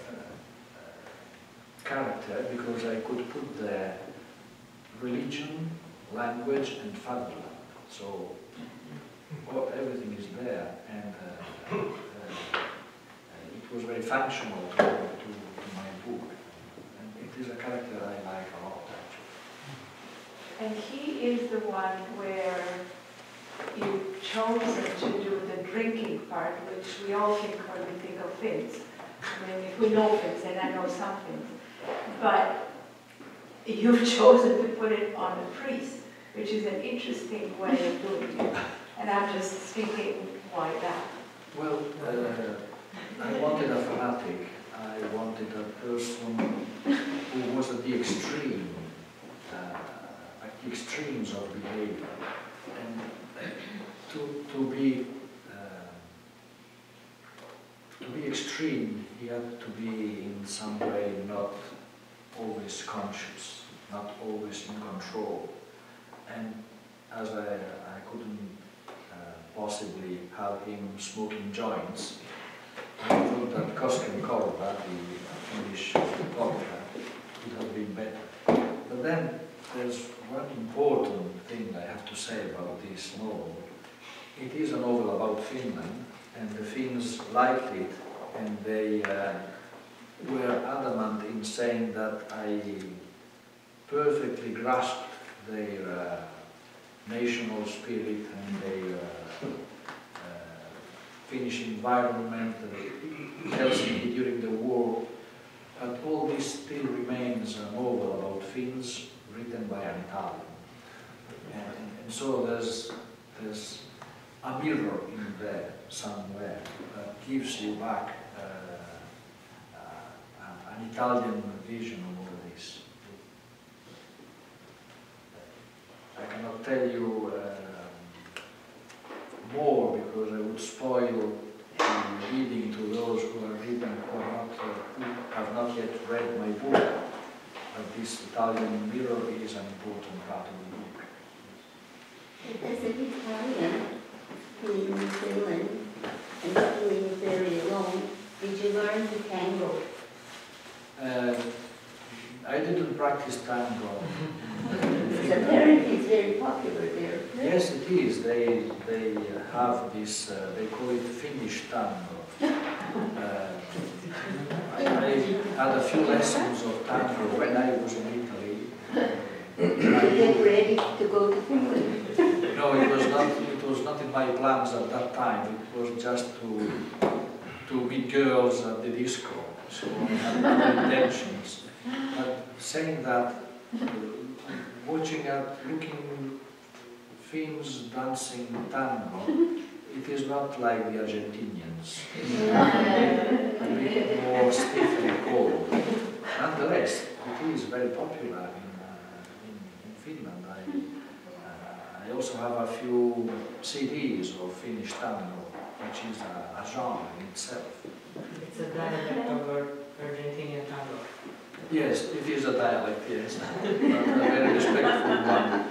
uh, character because I could put the religion, language, and fatherland. So well, everything is there, and uh, uh, it was very functional to, to, to my book. And it is a character I like a lot, actually. And he is the one where you've chosen to do the drinking part, which we all think when we think of Finns. I mean, if we know Finns, and I know some Finns. But you've chosen to put it on the priest, which is an interesting way of doing it. And I'm just thinking, why that? Well, uh, I wanted a fanatic. I wanted a person who was at the extreme, uh, at the extremes of behavior. And to, to be uh, to be extreme, he had to be in some way not always conscious, not always in control. And as I, I couldn't uh, possibly have him smoking joints, I thought that Koskenkorva, the Finnish vodka, would have been better. But then there's one important thing I have to say about this novel. It is a novel about Finland, and the Finns liked it, and they uh, were adamant in saying that I perfectly grasped their uh, national spirit and their uh, uh, Finnish environment, uh, Helsinki during the war. But all this still remains a novel about Finns written by an Italian. And, and so there's, there's a mirror in there somewhere that gives you back uh, uh, an Italian vision of all this. I cannot tell you uh, more because I would spoil the reading to those who are reading or not, uh, who have not yet read my book. But this Italian mirror is an important part of the book. As an Italian in New Zealand and feeling very alone, did you learn the tango? Uh, I didn't practice tango. Apparently it's very popular there. Yes, it is. They they have this. Uh, they call it Finnish tango. Uh, I, I had a few lessons of tango when I was in Italy. Did you get ready to go to Finland? No, it was not. It was not in my plans at that time. It was just to to meet girls at the disco. So I had no intentions. But saying that, uh, watching at looking Finns dancing tango, it is not like the Argentinians. A bit more stiffly cold. Nonetheless, it is very popular in, uh, in, in Finland. I, uh, I also have a few C Ds of Finnish tango, which is a, a genre in itself. It's a dialect of Ar- Argentinian tango. Yes, it is a dialect, yes, but a very respectful one.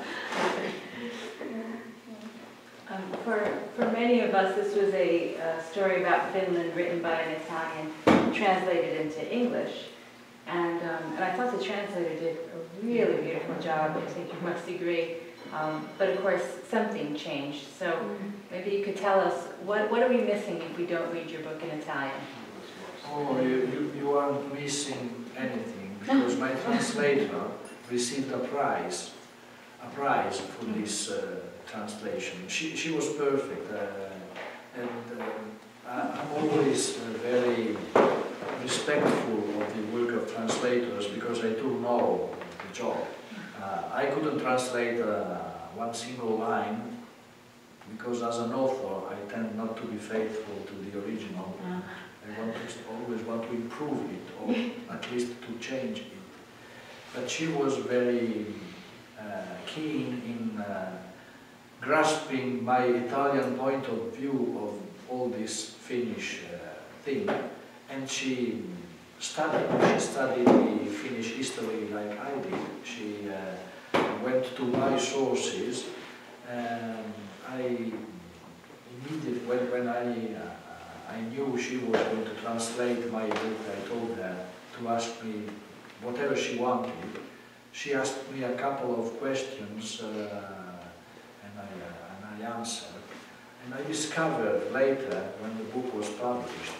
Um, for, for many of us, this was a uh, story about Finland written by an Italian, translated into English. And, um, and I thought the translator did a really beautiful job. I think you must agree. Um, but of course, something changed. So maybe you could tell us, what, what are we missing if we don't read your book in Italian? Oh, you, you, you aren't missing anything, because my translator received a prize, a prize for this uh, translation. She, she was perfect, uh, and uh, I, I'm always uh, very respectful of the work of translators, because I do know the job. Uh, I couldn't translate uh, one single line, because as an author I tend not to be faithful to the original. Uh. I want to, always want to improve it, or at least to change it. But she was very uh, keen in uh, grasping my Italian point of view of all this Finnish uh, thing, and she studied. She studied the Finnish history like I did. She uh, went to my sources, and I immediately, when, when I uh, I knew she was going to translate my book, I told her to ask me whatever she wanted. She asked me a couple of questions, uh, and, I, uh, and I answered. And I discovered later, when the book was published,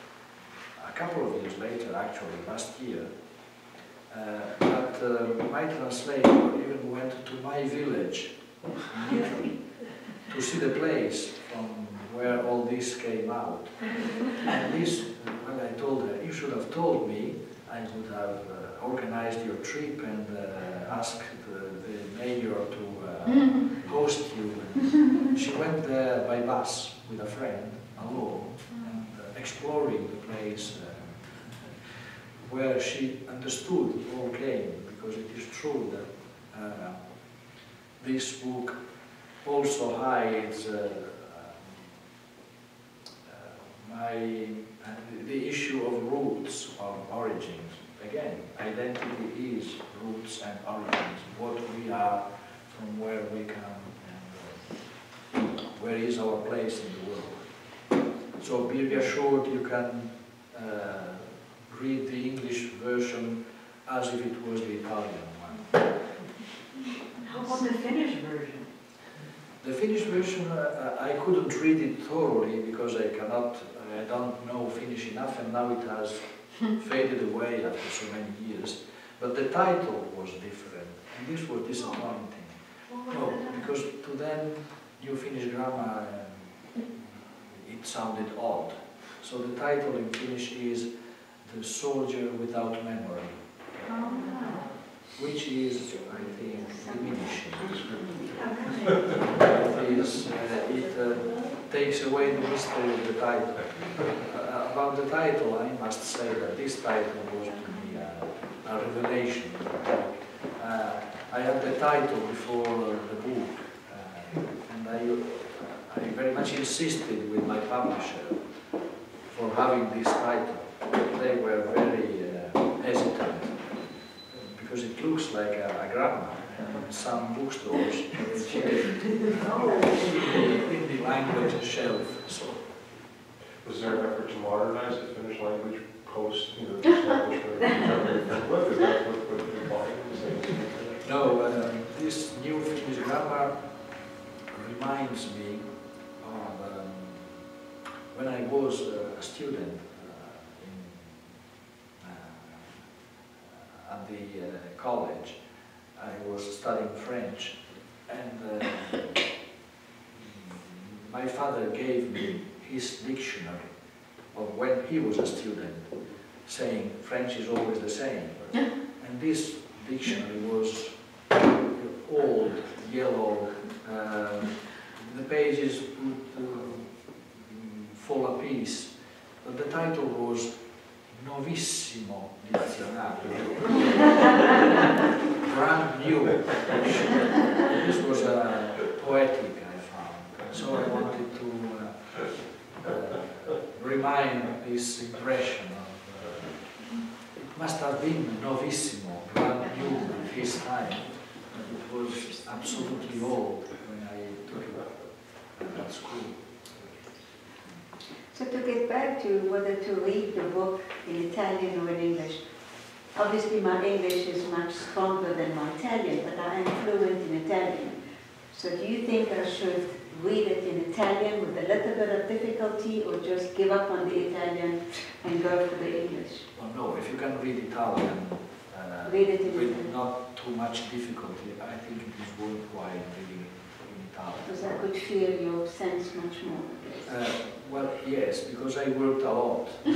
a couple of years later, actually, last year, uh, that uh, my translator even went to my village in Italy to see the place from where all this came out. And this, when I told her, you should have told me, I would have uh, organized your trip and uh, asked the, the mayor to uh, host you. And she went there by bus with a friend, alone, and uh, exploring the place uh, where she understood it all came, because it is true that uh, this book also hides uh, My, uh, the issue of roots, of origins. Again, identity is roots and origins, what we are, from where we come, and uh, where is our place in the world. So be reassured, you can uh, read the English version as if it was the Italian one. How about the Finnish version? The Finnish version, uh, I couldn't read it thoroughly because I cannot, I don't know Finnish enough, and now it has faded away after so many years. But the title was different, and this was disappointing. No, because to them, New Finnish Grammar, um, it sounded odd. So the title in Finnish is The Soldier Without Memory. Which is, I think, diminishing. It, is, uh, it uh, takes away the mystery of the title. Uh, about the title, I must say that this title was to me uh, a revelation. Uh, I had the title before uh, the book, uh, and I, uh, I very much insisted with my publisher for having this title. They were very uh, hesitant, because it looks like a, a grammar, and some bookstores keep it in the language shelf. So. Was there an effort to modernize the Finnish language post, you know, the establishment of the contemporary book? Is that what, what you're implying? No, uh, this New Finnish Grammar reminds me of um, when I was uh, a student at the uh, college. I was studying French, and uh, my father gave me his dictionary of when he was a student, saying French is always the same. And this dictionary was old, yellow, uh, the pages would uh, fall a piece, but the title was Novissimo Dizionario, brand new. This was uh, poetic, I found. So I wanted to uh, uh, remind this impression of, uh, it must have been Novissimo, brand new at his time, but it was absolutely old when I took it at school. So to get back to whether to read the book in Italian or in English, obviously my English is much stronger than my Italian, but I am fluent in Italian. So do you think I should read it in Italian with a little bit of difficulty, or just give up on the Italian and go for the English? Oh, no, if you can read Italian uh, Read it in with Italian. not too much difficulty, I think it is worthwhile reading it in Italian. Because I could feel your sense much more, I guess. Uh, well, yes, because I worked a lot. I'm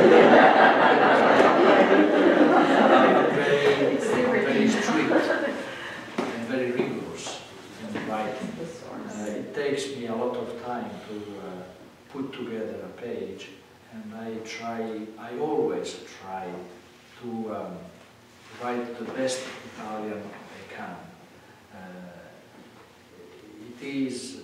very, very strict and very rigorous in writing. Uh, it takes me a lot of time to uh, put together a page, and I try, I always try to um, write the best Italian I can. Uh, it is,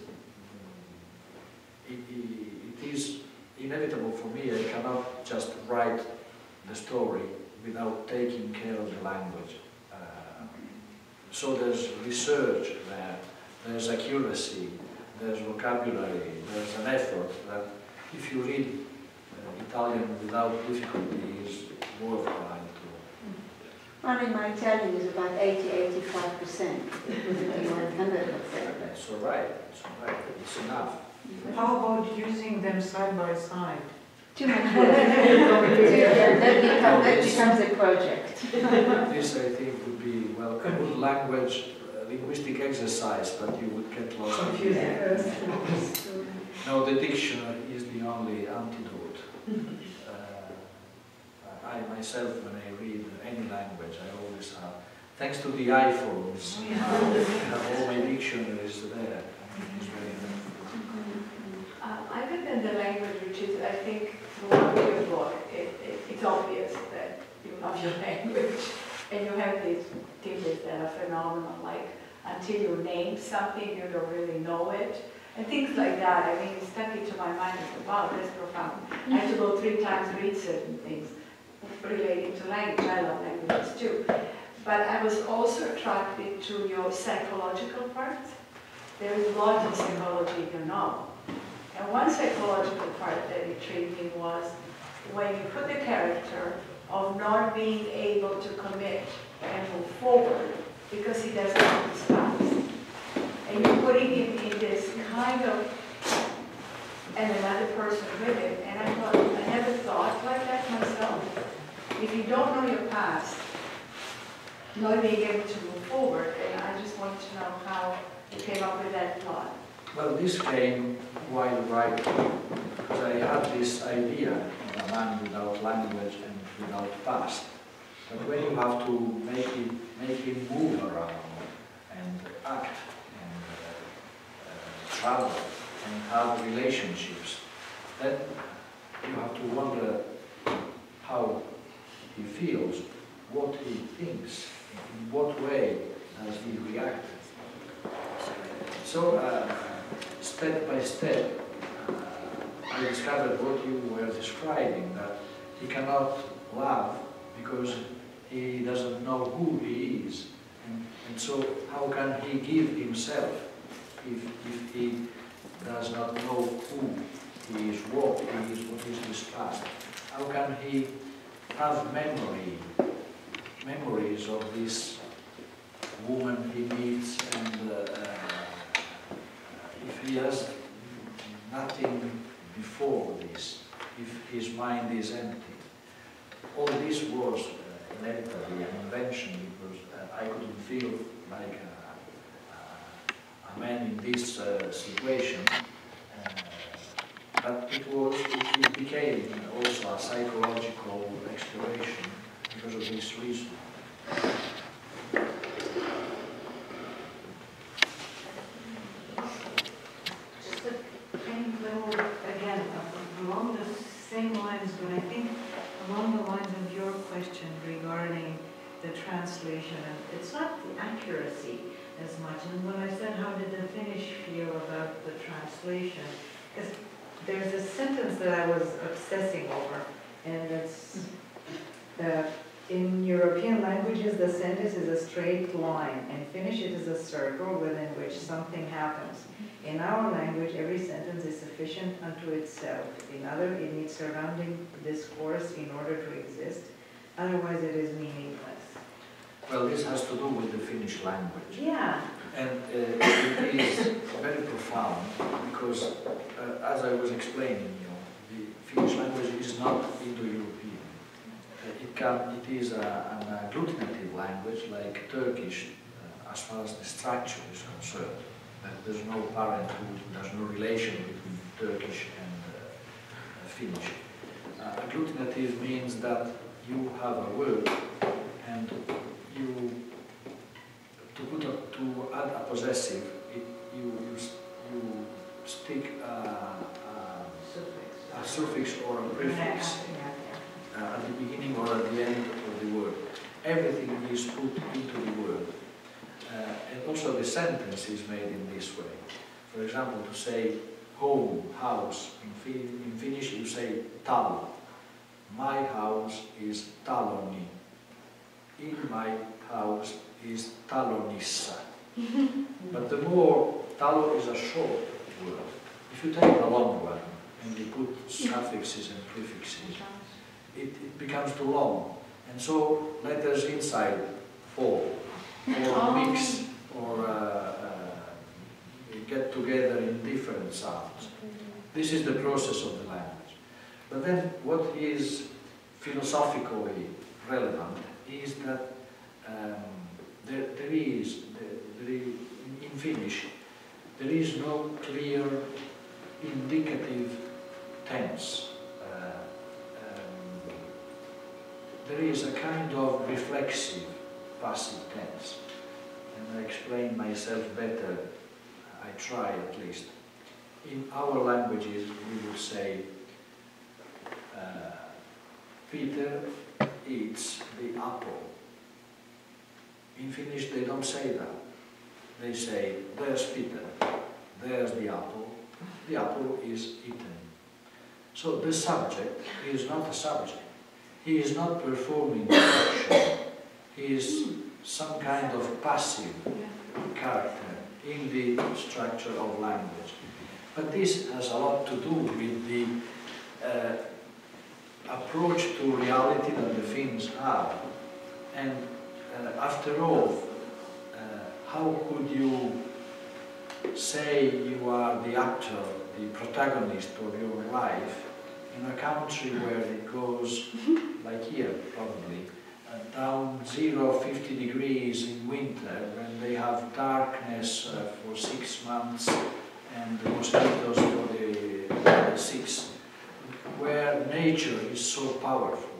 it, it is inevitable for me. I cannot just write the story without taking care of the language. Uh, so there's research there. There's accuracy, there's vocabulary, there's an effort that if you read uh, Italian without difficulty is worthwhile to. Well, in my Italian is about eighty to eighty-five percent. It wouldn't be one hundred percent. It's all right, it's all right, it's enough. How about using them side by side? Too much work. That becomes, that becomes a project. This, I think, would be, well, a good language, uh, linguistic exercise, but you would get lost in it. No, the dictionary is the only antidote. Uh, I myself, when I read any language, I always have, thanks to the iPhones, uh, all my dictionaries there. I mean, it's very helpful. Uh, other than the language, which is, I think, throughout your book, it, it, it's obvious that you love your language, and you have these tidbits that are phenomenal, like until you name something, you don't really know it, and things like that. I mean, it stuck into my mind as, wow, that's profound. I had to go three times read certain things relating to language. I love languages too. But I was also attracted to your psychological part. There is a lot of psychology in your novel. And one psychological part that intrigued me was when you put the character of not being able to commit and move forward because he doesn't have his spouse. And you're putting him in this kind of, and another person with him. And I thought, I never thought like that myself. If you don't know your past, not being able to move forward, and I just wanted to know how you came up with that thought. Well, this came while writing, because I had this idea of a man without language and without past. But when you have to make it, make him move around and act and uh, uh, travel and have relationships, then you have to wonder how he feels, what he thinks, in what way does he react. So, uh, step by step, uh, I discovered what you were describing, that he cannot love because he doesn't know who he is. And, and so, how can he give himself if, if he does not know who he is, what he is, what is his past? How can he have memory, memories of this woman he meets, and uh, uh, if he has nothing before this, if his mind is empty? All this was uh, inevitably an invention, because uh, I couldn't feel like a, a, a man in this uh, situation. Uh, but it was, it, it became also a psychological exploration because of this reason. Just a tiny little, again, along the same lines, but I think along the lines of your question regarding the translation, and it's not the accuracy as much. And when I said, how did the Finnish feel about the translation? Because there's a sentence that I was obsessing over, and it's uh, in European languages, the sentence is a straight line. In Finnish, it is a circle within which something happens. In our language, every sentence is sufficient unto itself. In other, it needs surrounding discourse in order to exist. Otherwise it is meaningless. Well, this has to do with the Finnish language. Yeah. And uh, it is very profound because, uh, as I was explaining, you know, the Finnish language is not Indo-European. Uh, it, can, it is a, an agglutinative language like Turkish, uh, as far as the structure is concerned. Uh, there's no parenthood, there's no relation between Turkish and uh, Finnish. Uh, agglutinative means that you have a word and you, to put a, to add a possessive, it, you, you, you stick a, a, a suffix or a prefix uh, at the beginning or at the end of the word. Everything is put into the word. Uh, and also the sentence is made in this way. For example, to say home, house, in, fin in Finnish you say talo. My house is taloni. In my house is talonissa. But the more, talo is a short word. If you take a long one and you put suffixes and prefixes, it, it becomes too long. And so letters inside fall, or mix, or uh, uh, get together in different sounds. This is the process of the language. But then what is philosophically relevant is that um, there, there is, there, there is, in Finnish, there is no clear indicative tense. Uh, um, there is a kind of reflexive passive tense. And I explain myself better, I try at least. In our languages we would say uh, Peter eats the apple. In Finnish they don't say that. They say, there's Peter, there's the apple, the apple is eaten. So the subject is not a subject. He is not performing the action. He is some kind of passive character in the structure of language. But this has a lot to do with the uh, approach to reality that the Finns have. And uh, after all, uh, how could you say you are the actor, the protagonist of your life in a country where it goes, like here probably, uh, down zero, fifty degrees in winter, when they have darkness uh, for six months and the mosquitoes for the, the six, where nature is so powerful.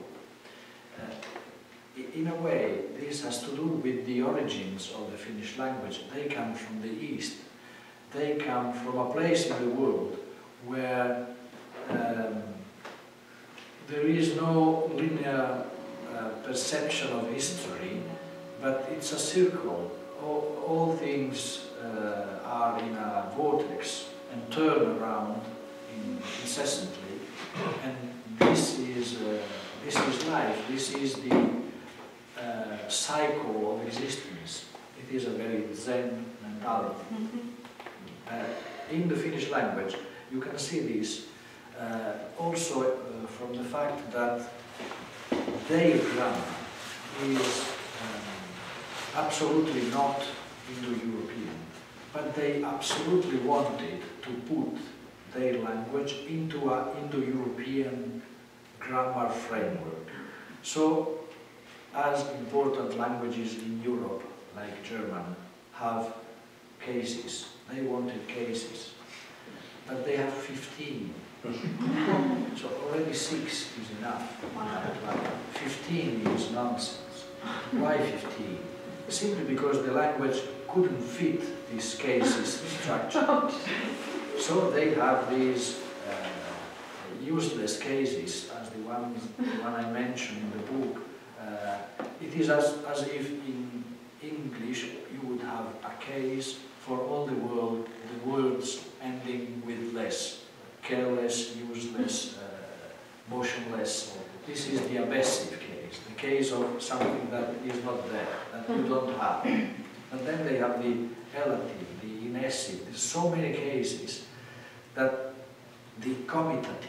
Uh, in a way, this has to do with the origins of the Finnish language. They come from the East. They come from a place in the world where um, there is no linear uh, perception of history, but it's a circle. All, all things uh, are in a vortex and turn around in, incessantly. And this is, uh, this is life, this is the uh, cycle of existence. It is a very Zen mentality. Uh, in the Finnish language, you can see this uh, also uh, from the fact that their grammar is um, absolutely not Indo-European, but they absolutely wanted to put their language into an Indo-European grammar framework. So, as important languages in Europe, like German, have cases, they wanted cases, but they have fifteen. So already six is enough. fifteen is nonsense. Why fifteen? Simply because the language couldn't fit this cases structure. So they have these uh, useless cases, as the one, the one I mentioned in the book. Uh, it is as, as if in English you would have a case for all the world, the words ending with less, careless, useless, uh, motionless. This is the abusive case, the case of something that is not there, that you don't have. And then they have the elative, the inessive. There's so many cases that the commutative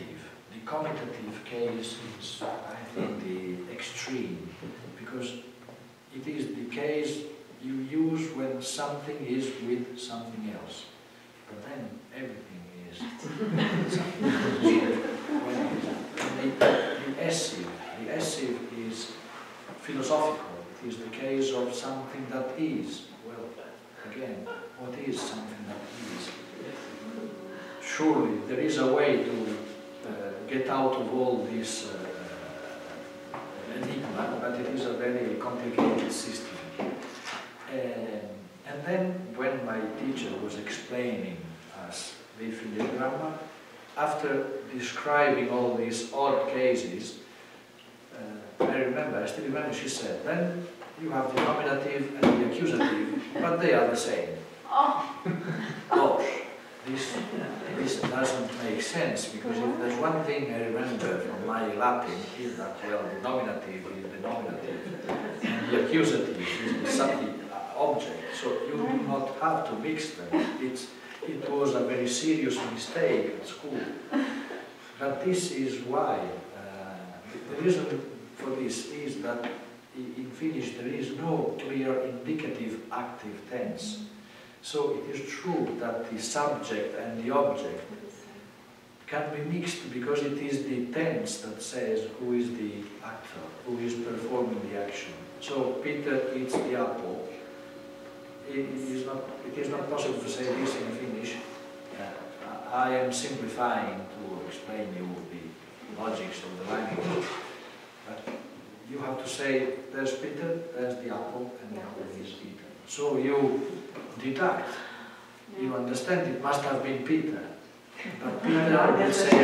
the commutative case is, I think, the extreme, because it is the case you use when something is with something else. But then everything is something else. When the, the essive, the essive is philosophical. It is the case of something that is. Well, again, what is something that is? Surely there is a way to uh, get out of all this uh, enigma, but it is a very complicated system. Um, and then when my teacher was explaining us the Finnish grammar, after describing all these odd cases, uh, I remember, I still remember she said, then you have the nominative and the accusative, but they are the same. Oh. Gosh, this, this doesn't make sense, because if there's one thing I remember from my Latin is that, well, the nominative is the nominative, and the accusative is the subject object, so you do not have to mix them. It's, it was a very serious mistake at school. But this is why. Uh, the reason for this is that in Finnish there is no clear indicative active tense. So it is true that the subject and the object can be mixed because it is the tense that says who is the actor, who is performing the action. So Peter eats the apple. It is not, it is not possible to say this in Finnish. Uh, I am simplifying to explain you the logics of the language. But you have to say, there's Peter, there's the apple, and the apple is Peter. So you deduct. You understand it must have been Peter. But Peter will say,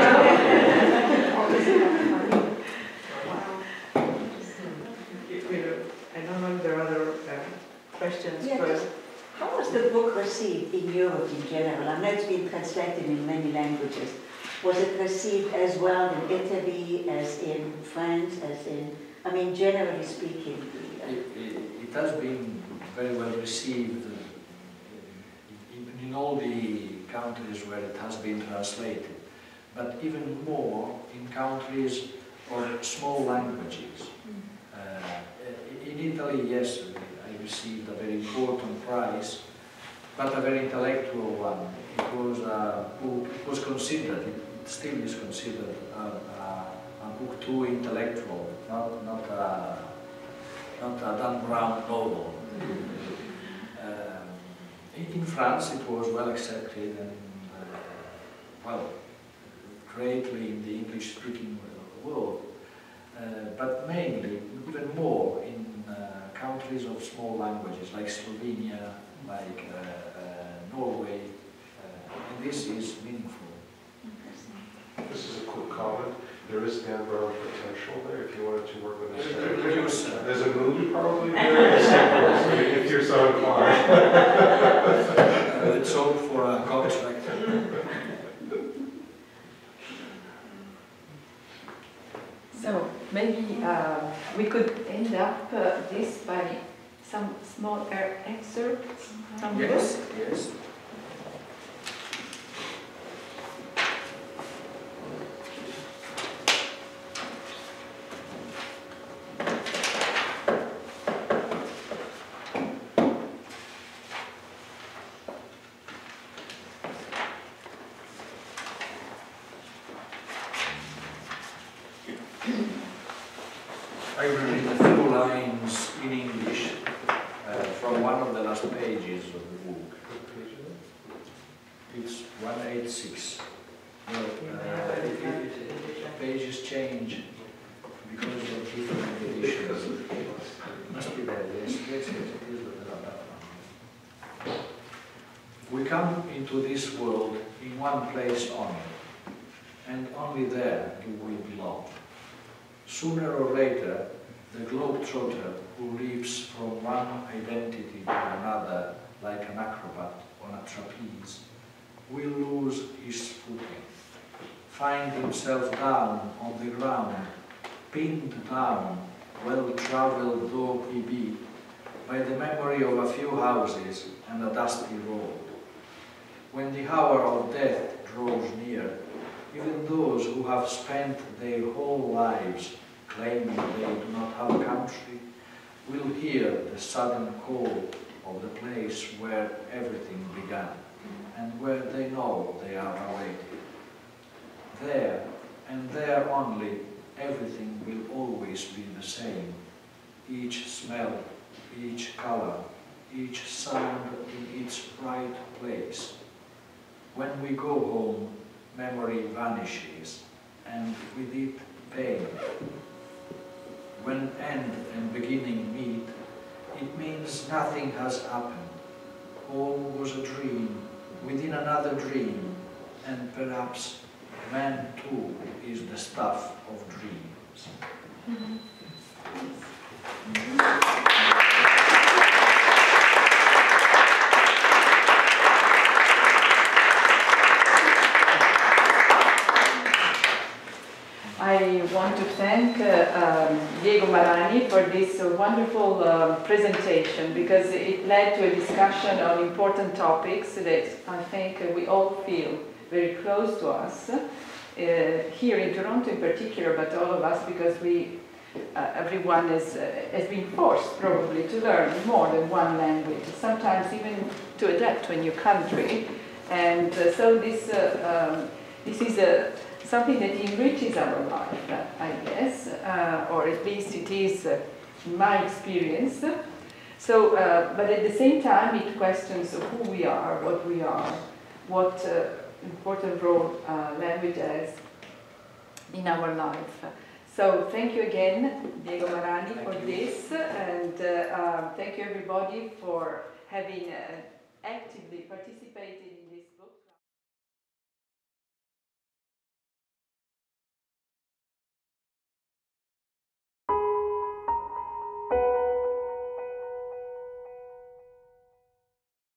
I don't know if there are other uh, questions, Yeah, but just how was the book received in Europe in general? I know it's been translated in many languages. Was it received as well in Italy as in France, as in, I mean, generally speaking? The, uh, it, it, it has been very well received in, in all the countries where it has been translated, but even more in countries of small languages. Uh, in Italy, yes, I received a very important prize, but a very intellectual one. It was a book, it was considered, it still is considered a, a, a book too intellectual, not, not, a, not a Dan Brown novel. um, in, in France it was well accepted and, uh, well, greatly in the English-speaking world, uh, but mainly, even more in uh, countries of small languages like Slovenia, like uh, uh, Norway, uh, and this is meaningful. This is a quick comment. There is Dan Brown potential there if you wanted to work with There's a a producer. There's a movie probably there, if you're so inclined. Uh, let's hope for a contract. So maybe uh, we could end up uh, this by some small er excerpts from the Yes, book. yes. I will read a few lines in English uh, from one of the last pages of the book. It's one eighty-six. Well, uh, it, it, pages change because of different editions. Must be there, yes, yes, yes, it is that one. We come into this world in one place only, and only there do we belong. Sooner or later, the globetrotter who leaps from one identity to another like an acrobat on a trapeze will lose his footing, find himself down on the ground, pinned down, well-travelled though he be, by the memory of a few houses and a dusty road. When the hour of death draws near, Even those who have spent their whole lives claiming they do not have a country will hear the sudden call of the place where everything began and where they know they are awaited. There, and there only, everything will always be the same. Each smell, each color, each sound in its right place. When we go home, memory vanishes, and with it, pain. When end and beginning meet, it means nothing has happened. Home was a dream within another dream, and perhaps man too is the stuff of dreams. Mm-hmm. I want to thank uh, um, Diego Marani for this uh, wonderful uh, presentation, because it led to a discussion on important topics that I think uh, we all feel very close to us, uh, here in Toronto in particular, but all of us, because we, uh, everyone is, uh, has been forced probably to learn more than one language, sometimes even to adapt to a new country. And uh, so this, uh, um, this is a something that enriches our life, uh, I guess, uh, or at least it is uh, in my experience. So, uh, but at the same time, it questions who we are, what we are, what uh, important role uh, language has in our life. So, thank you again, Diego Marani, thank for you. this, and uh, uh, thank you everybody for having uh, actively participated in this.